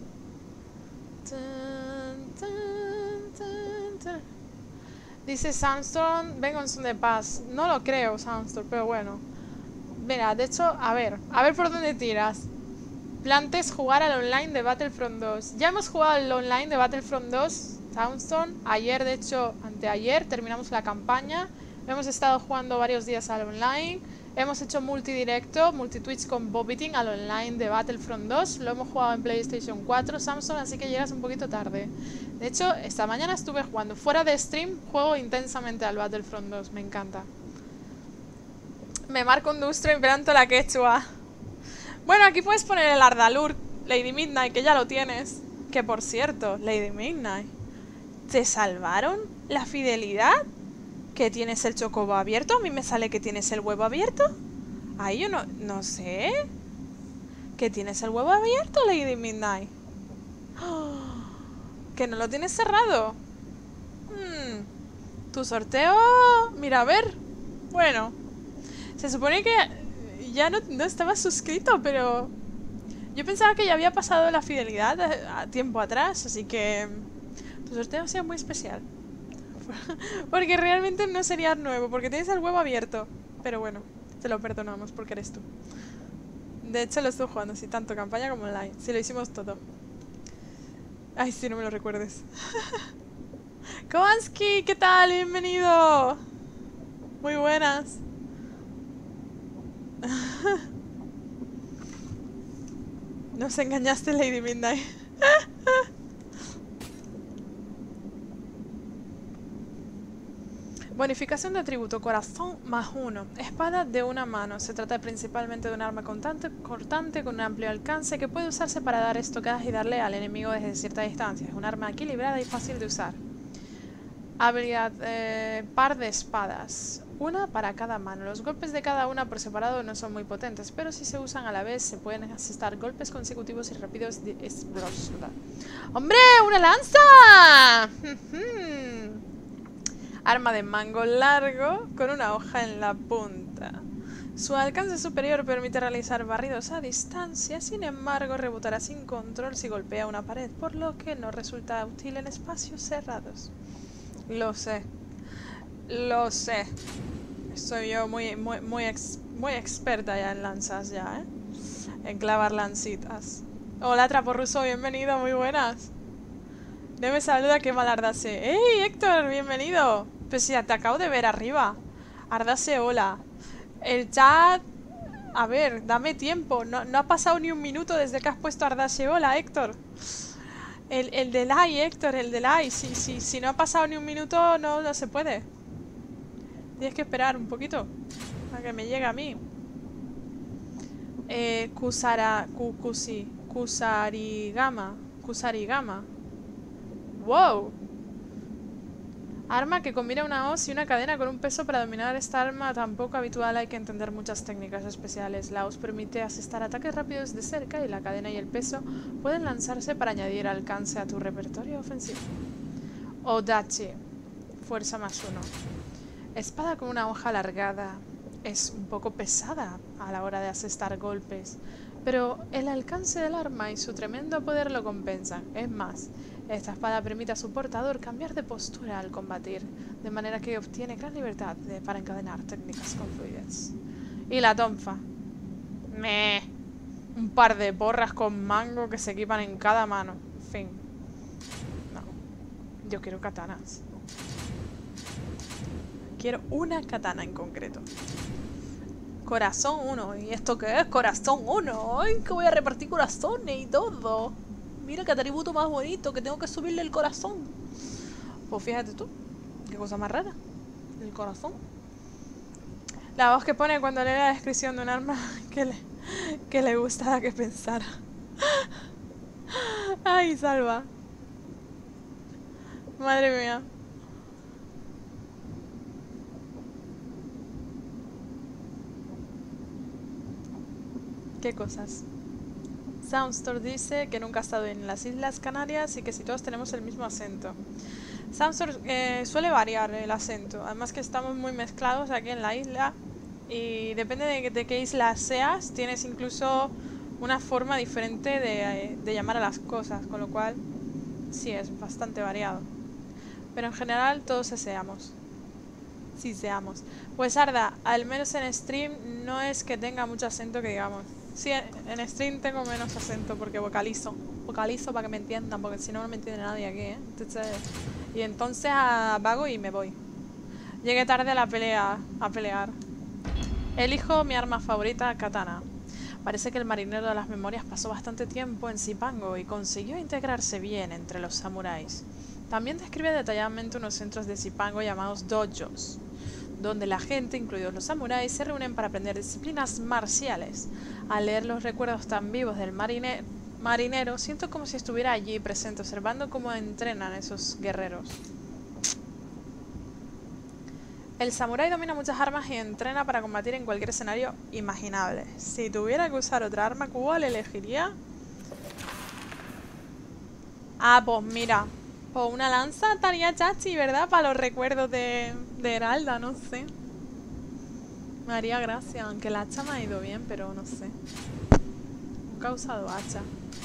Dice Sandstorm, vengo en son de paz. No lo creo, Sandstorm, pero bueno. Mira, de hecho, a ver, a ver por dónde tiras. Plantes jugar al online de Battlefront dos. Ya hemos jugado al online de Battlefront dos, Sandstorm. Ayer, de hecho, anteayer, terminamos la campaña. Hemos estado jugando varios días al online. Hemos hecho multidirecto, multitwitch con Bobbiting al online de Battlefront dos. Lo hemos jugado en PlayStation cuatro, Samsung, así que llegas un poquito tarde. De hecho, esta mañana estuve jugando. Fuera de stream, juego intensamente al Battlefront dos. Me encanta. Me marco un dustro y planto la quechua. Bueno, aquí puedes poner el Ardalur, Lady Midnight, que ya lo tienes. Que por cierto, Lady Midnight, ¿te salvaron la fidelidad? ¿Que tienes el chocobo abierto? A mí me sale que tienes el huevo abierto. Ahí yo no, no sé. ¿Que tienes el huevo abierto, Lady Midnight? Oh, ¿que no lo tienes cerrado? Hmm. Tu sorteo... Mira, a ver. Bueno. Se supone que ya no, no estaba suscrito, pero... Yo pensaba que ya había pasado la fidelidad a, a tiempo atrás, así que... Tu sorteo ha sido muy especial. Porque realmente no sería nuevo, porque tienes el huevo abierto. Pero bueno, te lo perdonamos porque eres tú. De hecho lo estoy jugando así, tanto campaña como online. Si lo hicimos todo. Ay, sí, no me lo recuerdes. Kowalski, ¿qué tal? Bienvenido. Muy buenas. Nos engañaste, Lady Midnight. Bonificación de atributo, corazón más uno. Espada de una mano. Se trata principalmente de un arma cortante, cortante con un amplio alcance que puede usarse para dar estocadas y darle al enemigo desde cierta distancia. Es un arma equilibrada y fácil de usar. Habilidad, eh, par de espadas. Una para cada mano. Los golpes de cada una por separado no son muy potentes, pero si se usan a la vez se pueden asestar golpes consecutivos y rápidos de explosión. ¡Hombre! ¡Una lanza! Arma de mango largo con una hoja en la punta. Su alcance superior permite realizar barridos a distancia, sin embargo rebotará sin control si golpea una pared, por lo que no resulta útil en espacios cerrados. Lo sé. Lo sé. Soy yo muy, muy, muy, ex, muy experta ya en lanzas ya, ¿eh? En clavar lancitas. Hola, trapo ruso, bienvenido, muy buenas. No me saluda, qué mal Ardase. ¡Ey, Héctor, bienvenido! Pues sí, te acabo de ver arriba. Ardase, hola. El chat... A ver, dame tiempo. No, no ha pasado ni un minuto desde que has puesto Ardase, hola, Héctor. El, el delay, Héctor, el delay. Si, si, si no ha pasado ni un minuto, no, no se puede. Tienes que esperar un poquito para que me llegue a mí. Eh, Kusara... Kukusi... Kusarigama. Kusarigama. ¡Wow! Arma que combina una hoz y una cadena con un peso. Para dominar esta arma tan poco habitual hay que entender muchas técnicas especiales. La hoz permite asestar ataques rápidos de cerca y la cadena y el peso pueden lanzarse para añadir alcance a tu repertorio ofensivo. Odachi. Fuerza más uno. Espada con una hoja alargada. Es un poco pesada a la hora de asestar golpes, pero el alcance del arma y su tremendo poder lo compensan. Es más, esta espada permite a su portador cambiar de postura al combatir, de manera que obtiene gran libertad de, para encadenar técnicas con fluidez. Y la tonfa. Meh. Un par de porras con mango que se equipan en cada mano. Fin. No. Yo quiero katanas. Quiero una katana en concreto. Corazón uno. ¿Y esto qué es? Corazón uno. ¡Ay, que voy a repartir corazones y todo! Mira qué atributo más bonito, que tengo que subirle el corazón. Pues fíjate tú. Qué cosa más rara. El corazón. La voz que pone cuando lee la descripción de un arma que le, que le gustaba que pensara. ¡Ay, salva! Madre mía. ¿Qué cosas? Soundstorm dice que nunca ha estado en las Islas Canarias y que si todos tenemos el mismo acento. Soundstorm eh, suele variar el acento, además que estamos muy mezclados aquí en la isla y depende de, de qué isla seas, tienes incluso una forma diferente de, de llamar a las cosas, con lo cual sí, es bastante variado. Pero en general todos seamos. Sí, seamos. Pues Arda, al menos en stream no es que tenga mucho acento que digamos. Sí, en stream tengo menos acento porque vocalizo. Vocalizo para que me entiendan, porque si no, no me entiende nadie aquí, ¿eh? Entonces, y entonces apago y me voy. Llegué tarde a la pelea, a pelear. Elijo mi arma favorita, katana. Parece que el marinero de las memorias pasó bastante tiempo en Zipango y consiguió integrarse bien entre los samuráis. También describe detalladamente unos centros de Zipango llamados dojos, donde la gente, incluidos los samuráis, se reúnen para aprender disciplinas marciales. Al leer los recuerdos tan vivos del marine marinero, siento como si estuviera allí presente, observando cómo entrenan esos guerreros. El samurái domina muchas armas y entrena para combatir en cualquier escenario imaginable. Si tuviera que usar otra arma, ¿cuál elegiría? Ah, pues mira, pues una lanza estaría chachi, ¿verdad? Para los recuerdos de, de Heralda, no sé. Me haría gracia, aunque el hacha me ha ido bien, pero no sé. Nunca he usado hacha.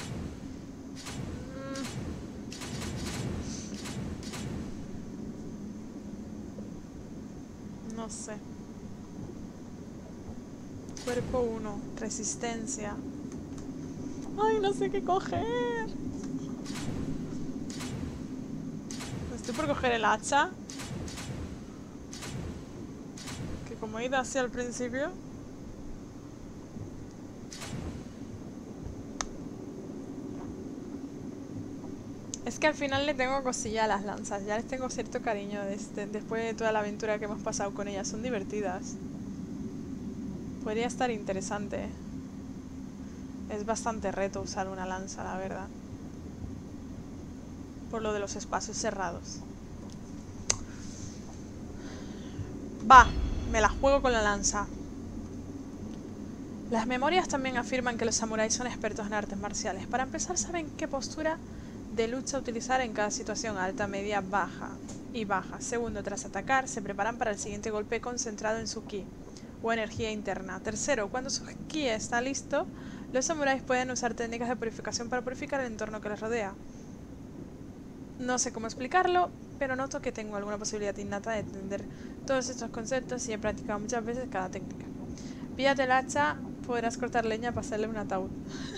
Mm. No sé. Cuerpo uno, resistencia. Ay, no sé qué coger. Estoy por coger el hacha. Que como he ido así al principio. Es que al final le tengo cosilla a las lanzas. Ya les tengo cierto cariño desde, después de toda la aventura que hemos pasado con ellas. Son divertidas. Podría estar interesante. Es bastante reto usar una lanza, la verdad. Por lo de los espacios cerrados. Va, me la juego con la lanza. Las memorias también afirman que los samuráis son expertos en artes marciales. Para empezar, saben qué postura de lucha utilizar en cada situación, alta, media, baja. y baja. Segundo, tras atacar, se preparan para el siguiente golpe concentrado en su ki o energía interna. Tercero, cuando su ki está listo, los samuráis pueden usar técnicas de purificación para purificar el entorno que les rodea. No sé cómo explicarlo, pero noto que tengo alguna posibilidad innata de entender todos estos conceptos y he practicado muchas veces cada técnica. Píllate el hacha, podrás cortar leña para hacerle un ataúd.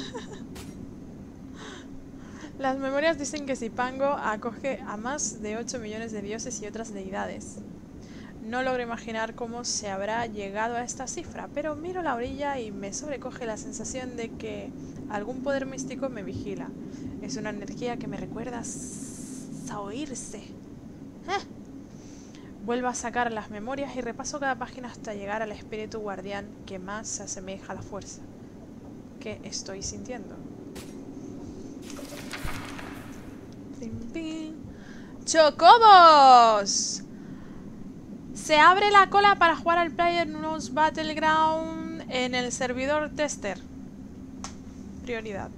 Las memorias dicen que Zipango acoge a más de ocho millones de dioses y otras deidades. No logro imaginar cómo se habrá llegado a esta cifra, pero miro la orilla y me sobrecoge la sensación de que algún poder místico me vigila. Es una energía que me recuerda a oírse. ¿Eh? Vuelvo a sacar las memorias y repaso cada página hasta llegar al espíritu guardián que más se asemeja a la fuerza que estoy sintiendo. ¡Chocobos! Se abre la cola para jugar al PlayerUnknown's Battleground en el servidor tester. Prioridad.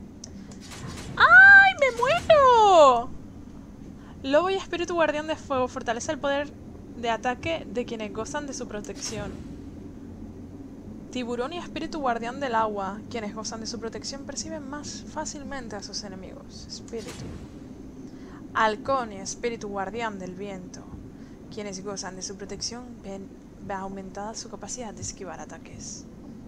¡Ay, me muero! Lobo y espíritu guardián de fuego fortalece el poder de ataque de quienes gozan de su protección. Tiburón y espíritu guardián del agua. Quienes gozan de su protección perciben más fácilmente a sus enemigos. Espíritu. Halcón y espíritu guardián del viento. Quienes gozan de su protección ven aumentada su capacidad de esquivar ataques.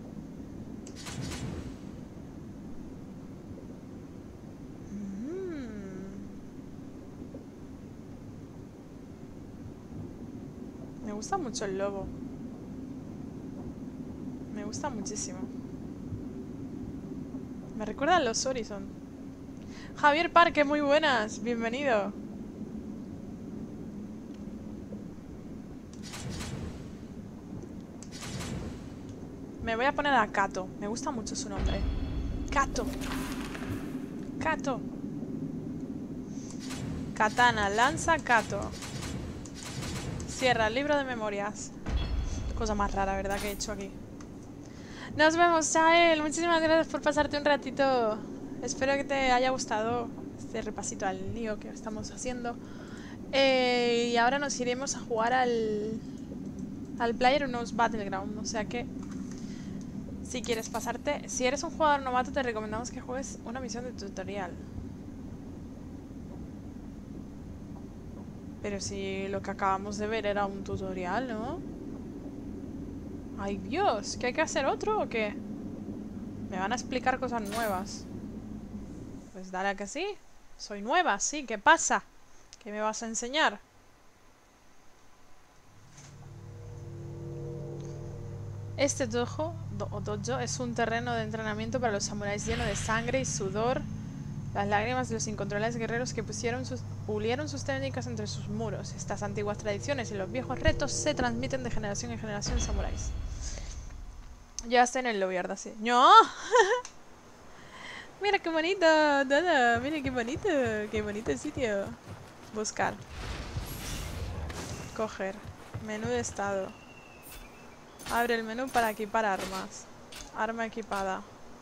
Me gusta mucho el lobo. Me gusta muchísimo. Me recuerda a los Horizon. Javier Parque, muy buenas. Bienvenido. Me voy a poner a Kato. Me gusta mucho su nombre. Kato. Kato. Katana, lanza, Kato. Cierra el libro de memorias. Cosa más rara, ¿verdad? Que he hecho aquí. Nos vemos, Chael. Muchísimas gracias por pasarte un ratito. Espero que te haya gustado este repasito al lío que estamos haciendo. Eh, y ahora nos iremos a jugar al al PlayerUnknown's Battleground. O sea que si quieres pasarte, si eres un jugador novato, te recomendamos que juegues una misión de tutorial. Pero si lo que acabamos de ver era un tutorial, ¿no? ¡Ay, Dios! ¿Que hay que hacer otro o qué? Me van a explicar cosas nuevas. Pues dale a que sí. Soy nueva, sí. ¿Qué pasa? ¿Qué me vas a enseñar? Este dojo, do, o dojo es un terreno de entrenamiento para los samuráis lleno de sangre y sudor. Las lágrimas de los incontrolables guerreros que pusieron sus, pulieron sus técnicas entre sus muros. Estas antiguas tradiciones y los viejos retos se transmiten de generación en generación samuráis. Ya está en el lobby, ¿verdad? Sí. ¡No! Mira qué bonito, todo. Mira qué bonito. Qué bonito el sitio. Buscar. Coger. Menú de estado. Abre el menú para equipar armas. Arma equipada.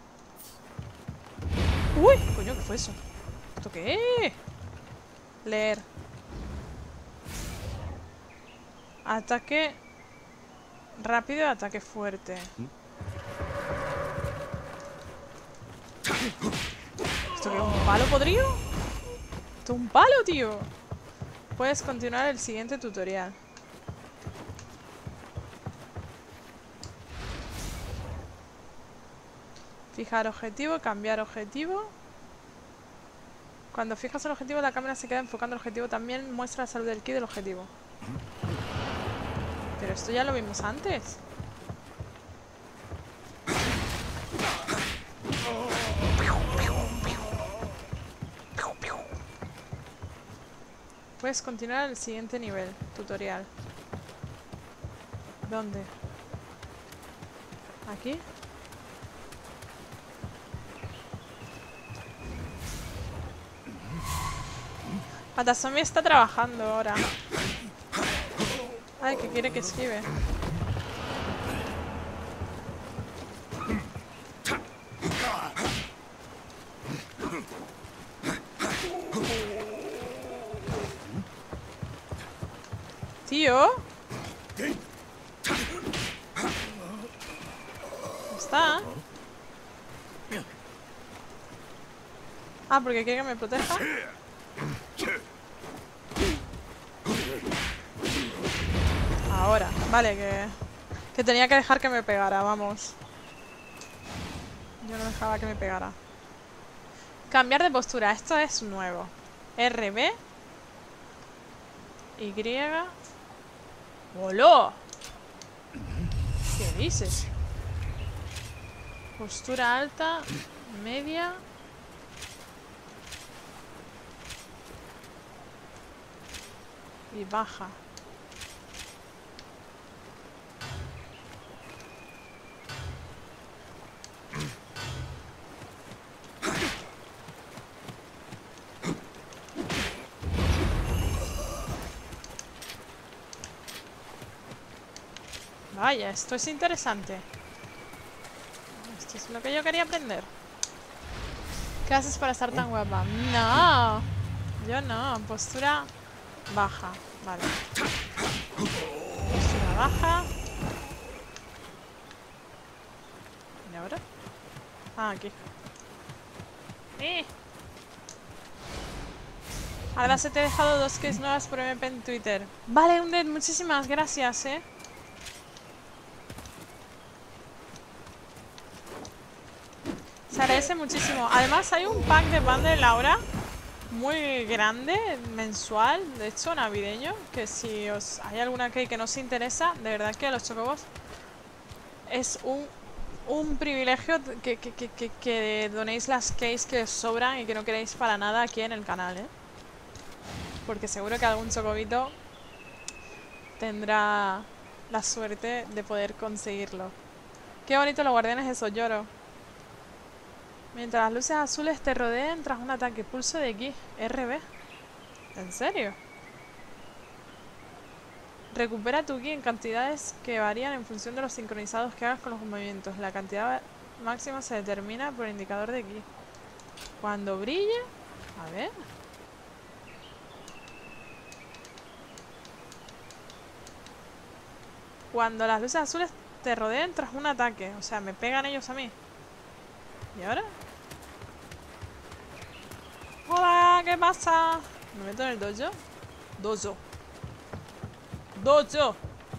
¡Uy! Coño, ¿qué fue eso? ¿Esto qué es? Leer. Ataque rápido, ataque fuerte. ¿Esto qué es? ¿Un palo podrido? ¿Esto es un palo, tío? Puedes continuar el siguiente tutorial. Fijar objetivo, cambiar objetivo. Cuando fijas el objetivo, la cámara se queda enfocando el objetivo. También muestra la salud del ki del objetivo. Pero esto ya lo vimos antes. Puedes continuar el siguiente nivel, tutorial. ¿Dónde? ¿Aquí? Patazombie está trabajando ahora. Ay, que quiere que esquive. tío. Está. Ah, porque quiere que me proteja. Ahora, vale, que... Que tenía que dejar que me pegara, vamos. Yo no dejaba que me pegara. Cambiar de postura, esto es nuevo. R, B. Y. ¡Hola! ¿Qué dices? Postura alta, media. Y baja. Vaya, esto es interesante. Esto es lo que yo quería aprender. ¿Qué haces para estar tan guapa? No, yo no. Postura baja. Vale. Postura baja. ¿Y ahora? Ah, aquí. ¡Eh! Ahora se te he dejado dos keys nuevas por M P en Twitter. Vale, Undead, muchísimas gracias, eh. Se agradece muchísimo. Además hay un pack de bundle ahora muy grande, mensual, de hecho navideño, que si os hay alguna key que no os interesa, de verdad que los chocobos es un, un privilegio que, que, que, que, que donéis las keys que os sobran y que no queréis para nada aquí en el canal, ¿eh? Porque seguro que algún chocobito tendrá la suerte de poder conseguirlo. Qué bonito los guardianes, eso, lloro. Mientras las luces azules te rodeen tras un ataque. Pulso de X, R B. ¿En serio? Recupera tu ki en cantidades que varían en función de los sincronizados que hagas con los movimientos. La cantidad máxima se determina por el indicador de ki. Cuando brille... A ver... Cuando las luces azules te rodeen tras un ataque. O sea, me pegan ellos a mí. ¿Y ahora? Hola, ¿qué pasa? ¿Me meto en el dojo? Dojo. Dojo.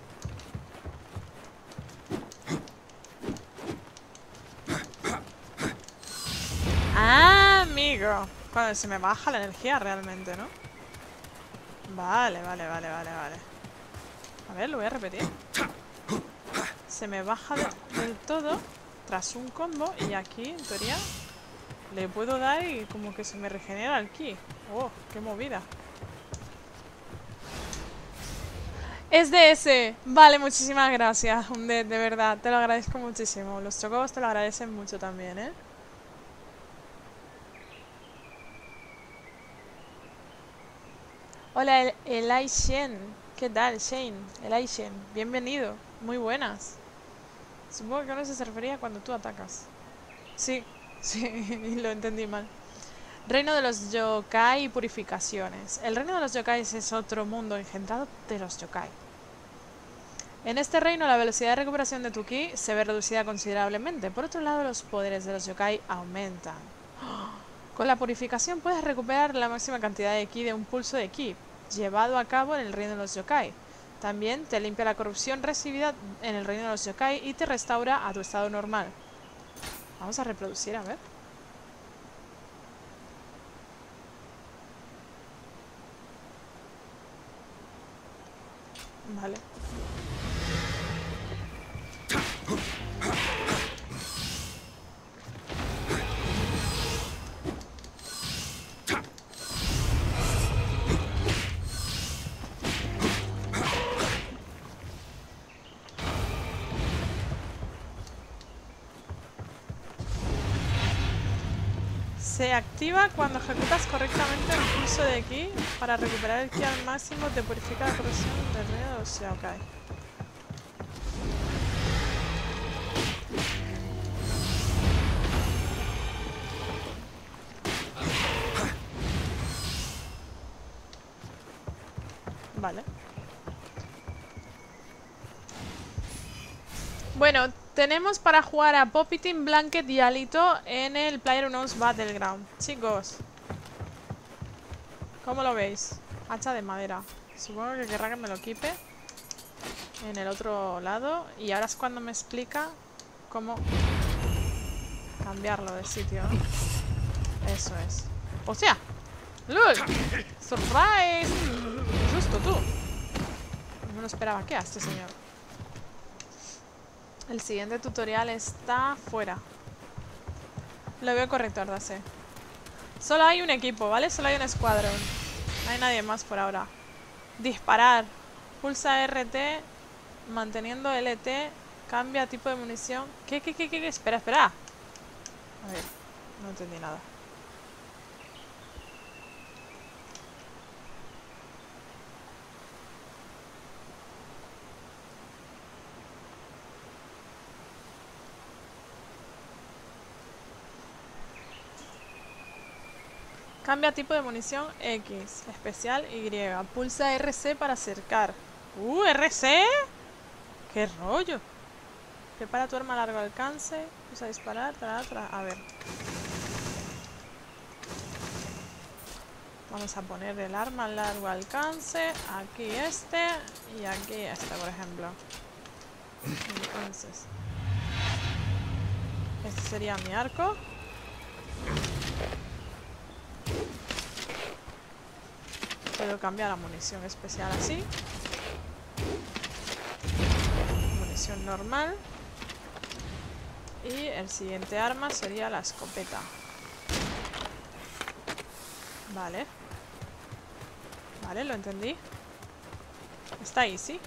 Ah, amigo. Cuando se me baja la energía realmente, ¿no? Vale, vale, vale, vale, vale. A ver, lo voy a repetir. Se me baja de, del todo tras un combo y aquí, en teoría, le puedo dar y como que se me regenera el ki. Oh, qué movida. Es de ese. Vale, muchísimas gracias, Undead, de verdad. Te lo agradezco muchísimo. Los chocobos te lo agradecen mucho también, ¿eh? Hola, el Elai Shen. ¿Qué tal, Shane? Elai Shen. Bienvenido. Muy buenas. Supongo que no se refería cuando tú atacas. Sí, sí, lo entendí mal. Reino de los yokai y purificaciones. El reino de los yokais es otro mundo engendrado de los yokai. En este reino la velocidad de recuperación de tu ki se ve reducida considerablemente. Por otro lado, los poderes de los yokai aumentan. Con la purificación puedes recuperar la máxima cantidad de ki de un pulso de ki, llevado a cabo en el reino de los yokai. También te limpia la corrupción recibida en el reino de los yokai y te restaura a tu estado normal. Vamos a reproducir, a ver. Vale. Se activa cuando ejecutas correctamente el pulso de ki para recuperar el ki al máximo. Te purifica la corrupción del reino de los yokai. Vale. Bueno, tenemos para jugar a Poppy, Team Blanket y Alito en el PlayerUnknown's Battleground. Chicos, ¿cómo lo veis? Hacha de madera. Supongo que querrá que me lo equipe en el otro lado. Y ahora es cuando me explica cómo cambiarlo de sitio. Eso es. ¡Hostia! ¡Lul! ¡Surprise! ¡Qué susto, tú! No lo esperaba. ¿Qué hace, señor? El siguiente tutorial está fuera. Lo veo correcto, Ardase. Solo hay un equipo, ¿vale? Solo hay un escuadrón. No hay nadie más por ahora. Disparar. Pulsa R T. Manteniendo L T. Cambia tipo de munición. ¿Qué, qué, qué, qué? Espera, espera. A ver, no entendí nada. Cambia tipo de munición X, especial Y. Pulsa R C para acercar. ¡Uh, R C! ¡Qué rollo! Prepara tu arma a largo alcance. Pulsa disparar. Tra, tra. A ver. Vamos a poner el arma a largo alcance. Aquí este. Y aquí este, por ejemplo. Entonces. Este sería mi arco. Puedo cambiar la munición especial así. Munición normal. Y el siguiente arma sería la escopeta. Vale. Vale, lo entendí. Está ahí, ¿sí?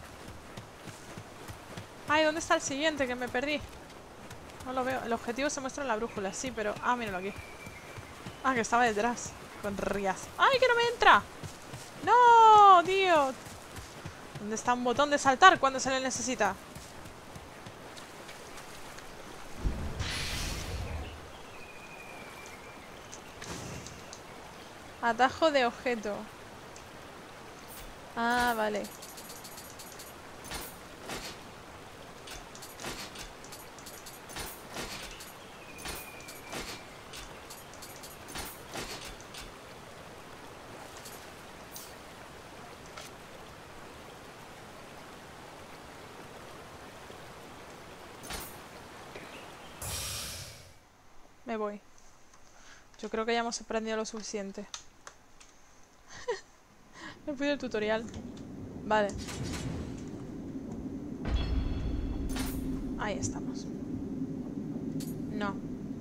Ay, ¿dónde está el siguiente? Que me perdí. No lo veo. El objetivo se muestra en la brújula, sí, pero... Ah, míralo aquí. Ah, que estaba detrás. Con rías. ¡Ay, que no me entra! ¡No, tío! ¿Dónde está un botón de saltar cuando se le necesita? Atajo de objeto. Ah, vale. Me voy. Yo creo que ya hemos aprendido lo suficiente. Me fui del tutorial. Vale. Ahí estamos. No.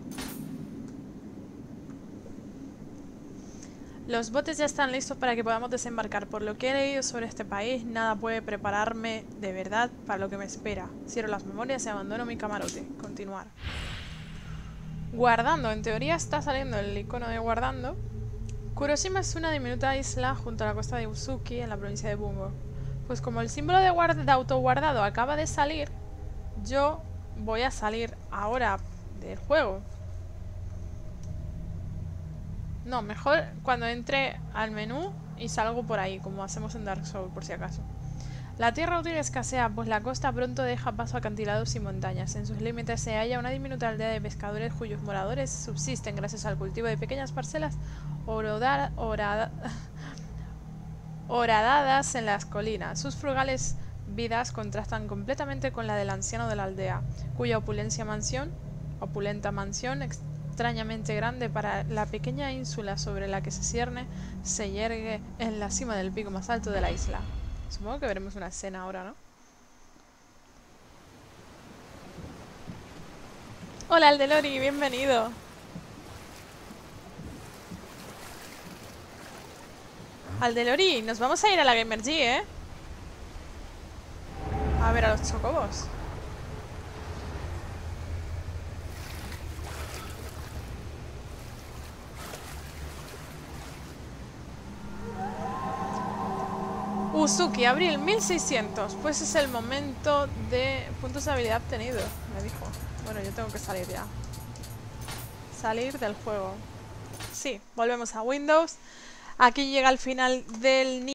Los botes ya están listos para que podamos desembarcar. Por lo que he leído sobre este país, nada puede prepararme de verdad para lo que me espera. Cierro las memorias y abandono mi camarote. Continuar. Guardando, en teoría está saliendo el icono de guardando. Kuroshima es una diminuta isla junto a la costa de Uzuki en la provincia de Bungo. Pues como el símbolo de, de autoguardado acaba de salir, yo voy a salir ahora del juego. No, mejor cuando entre al menú y salgo por ahí, como hacemos en Dark Souls por si acaso. La tierra útil escasea, pues la costa pronto deja paso a acantilados y montañas. En sus límites se halla una diminuta aldea de pescadores cuyos moradores subsisten gracias al cultivo de pequeñas parcelas orodar, orada, horadadas en las colinas. Sus frugales vidas contrastan completamente con la del anciano de la aldea, cuya opulencia mansión, opulenta mansión extrañamente grande para la pequeña ínsula sobre la que se cierne, se yergue en la cima del pico más alto de la isla. Supongo que veremos una escena ahora, ¿no? Hola, Aldelori, bienvenido. Aldelori, nos vamos a ir a la Gamergy, ¿eh? A ver a los chocobos. Uzuki, abril mil seiscientos. Pues es el momento de puntos de habilidad obtenido, me dijo. Bueno, yo tengo que salir ya. Salir del juego. Sí, volvemos a Windows. Aquí llega el final del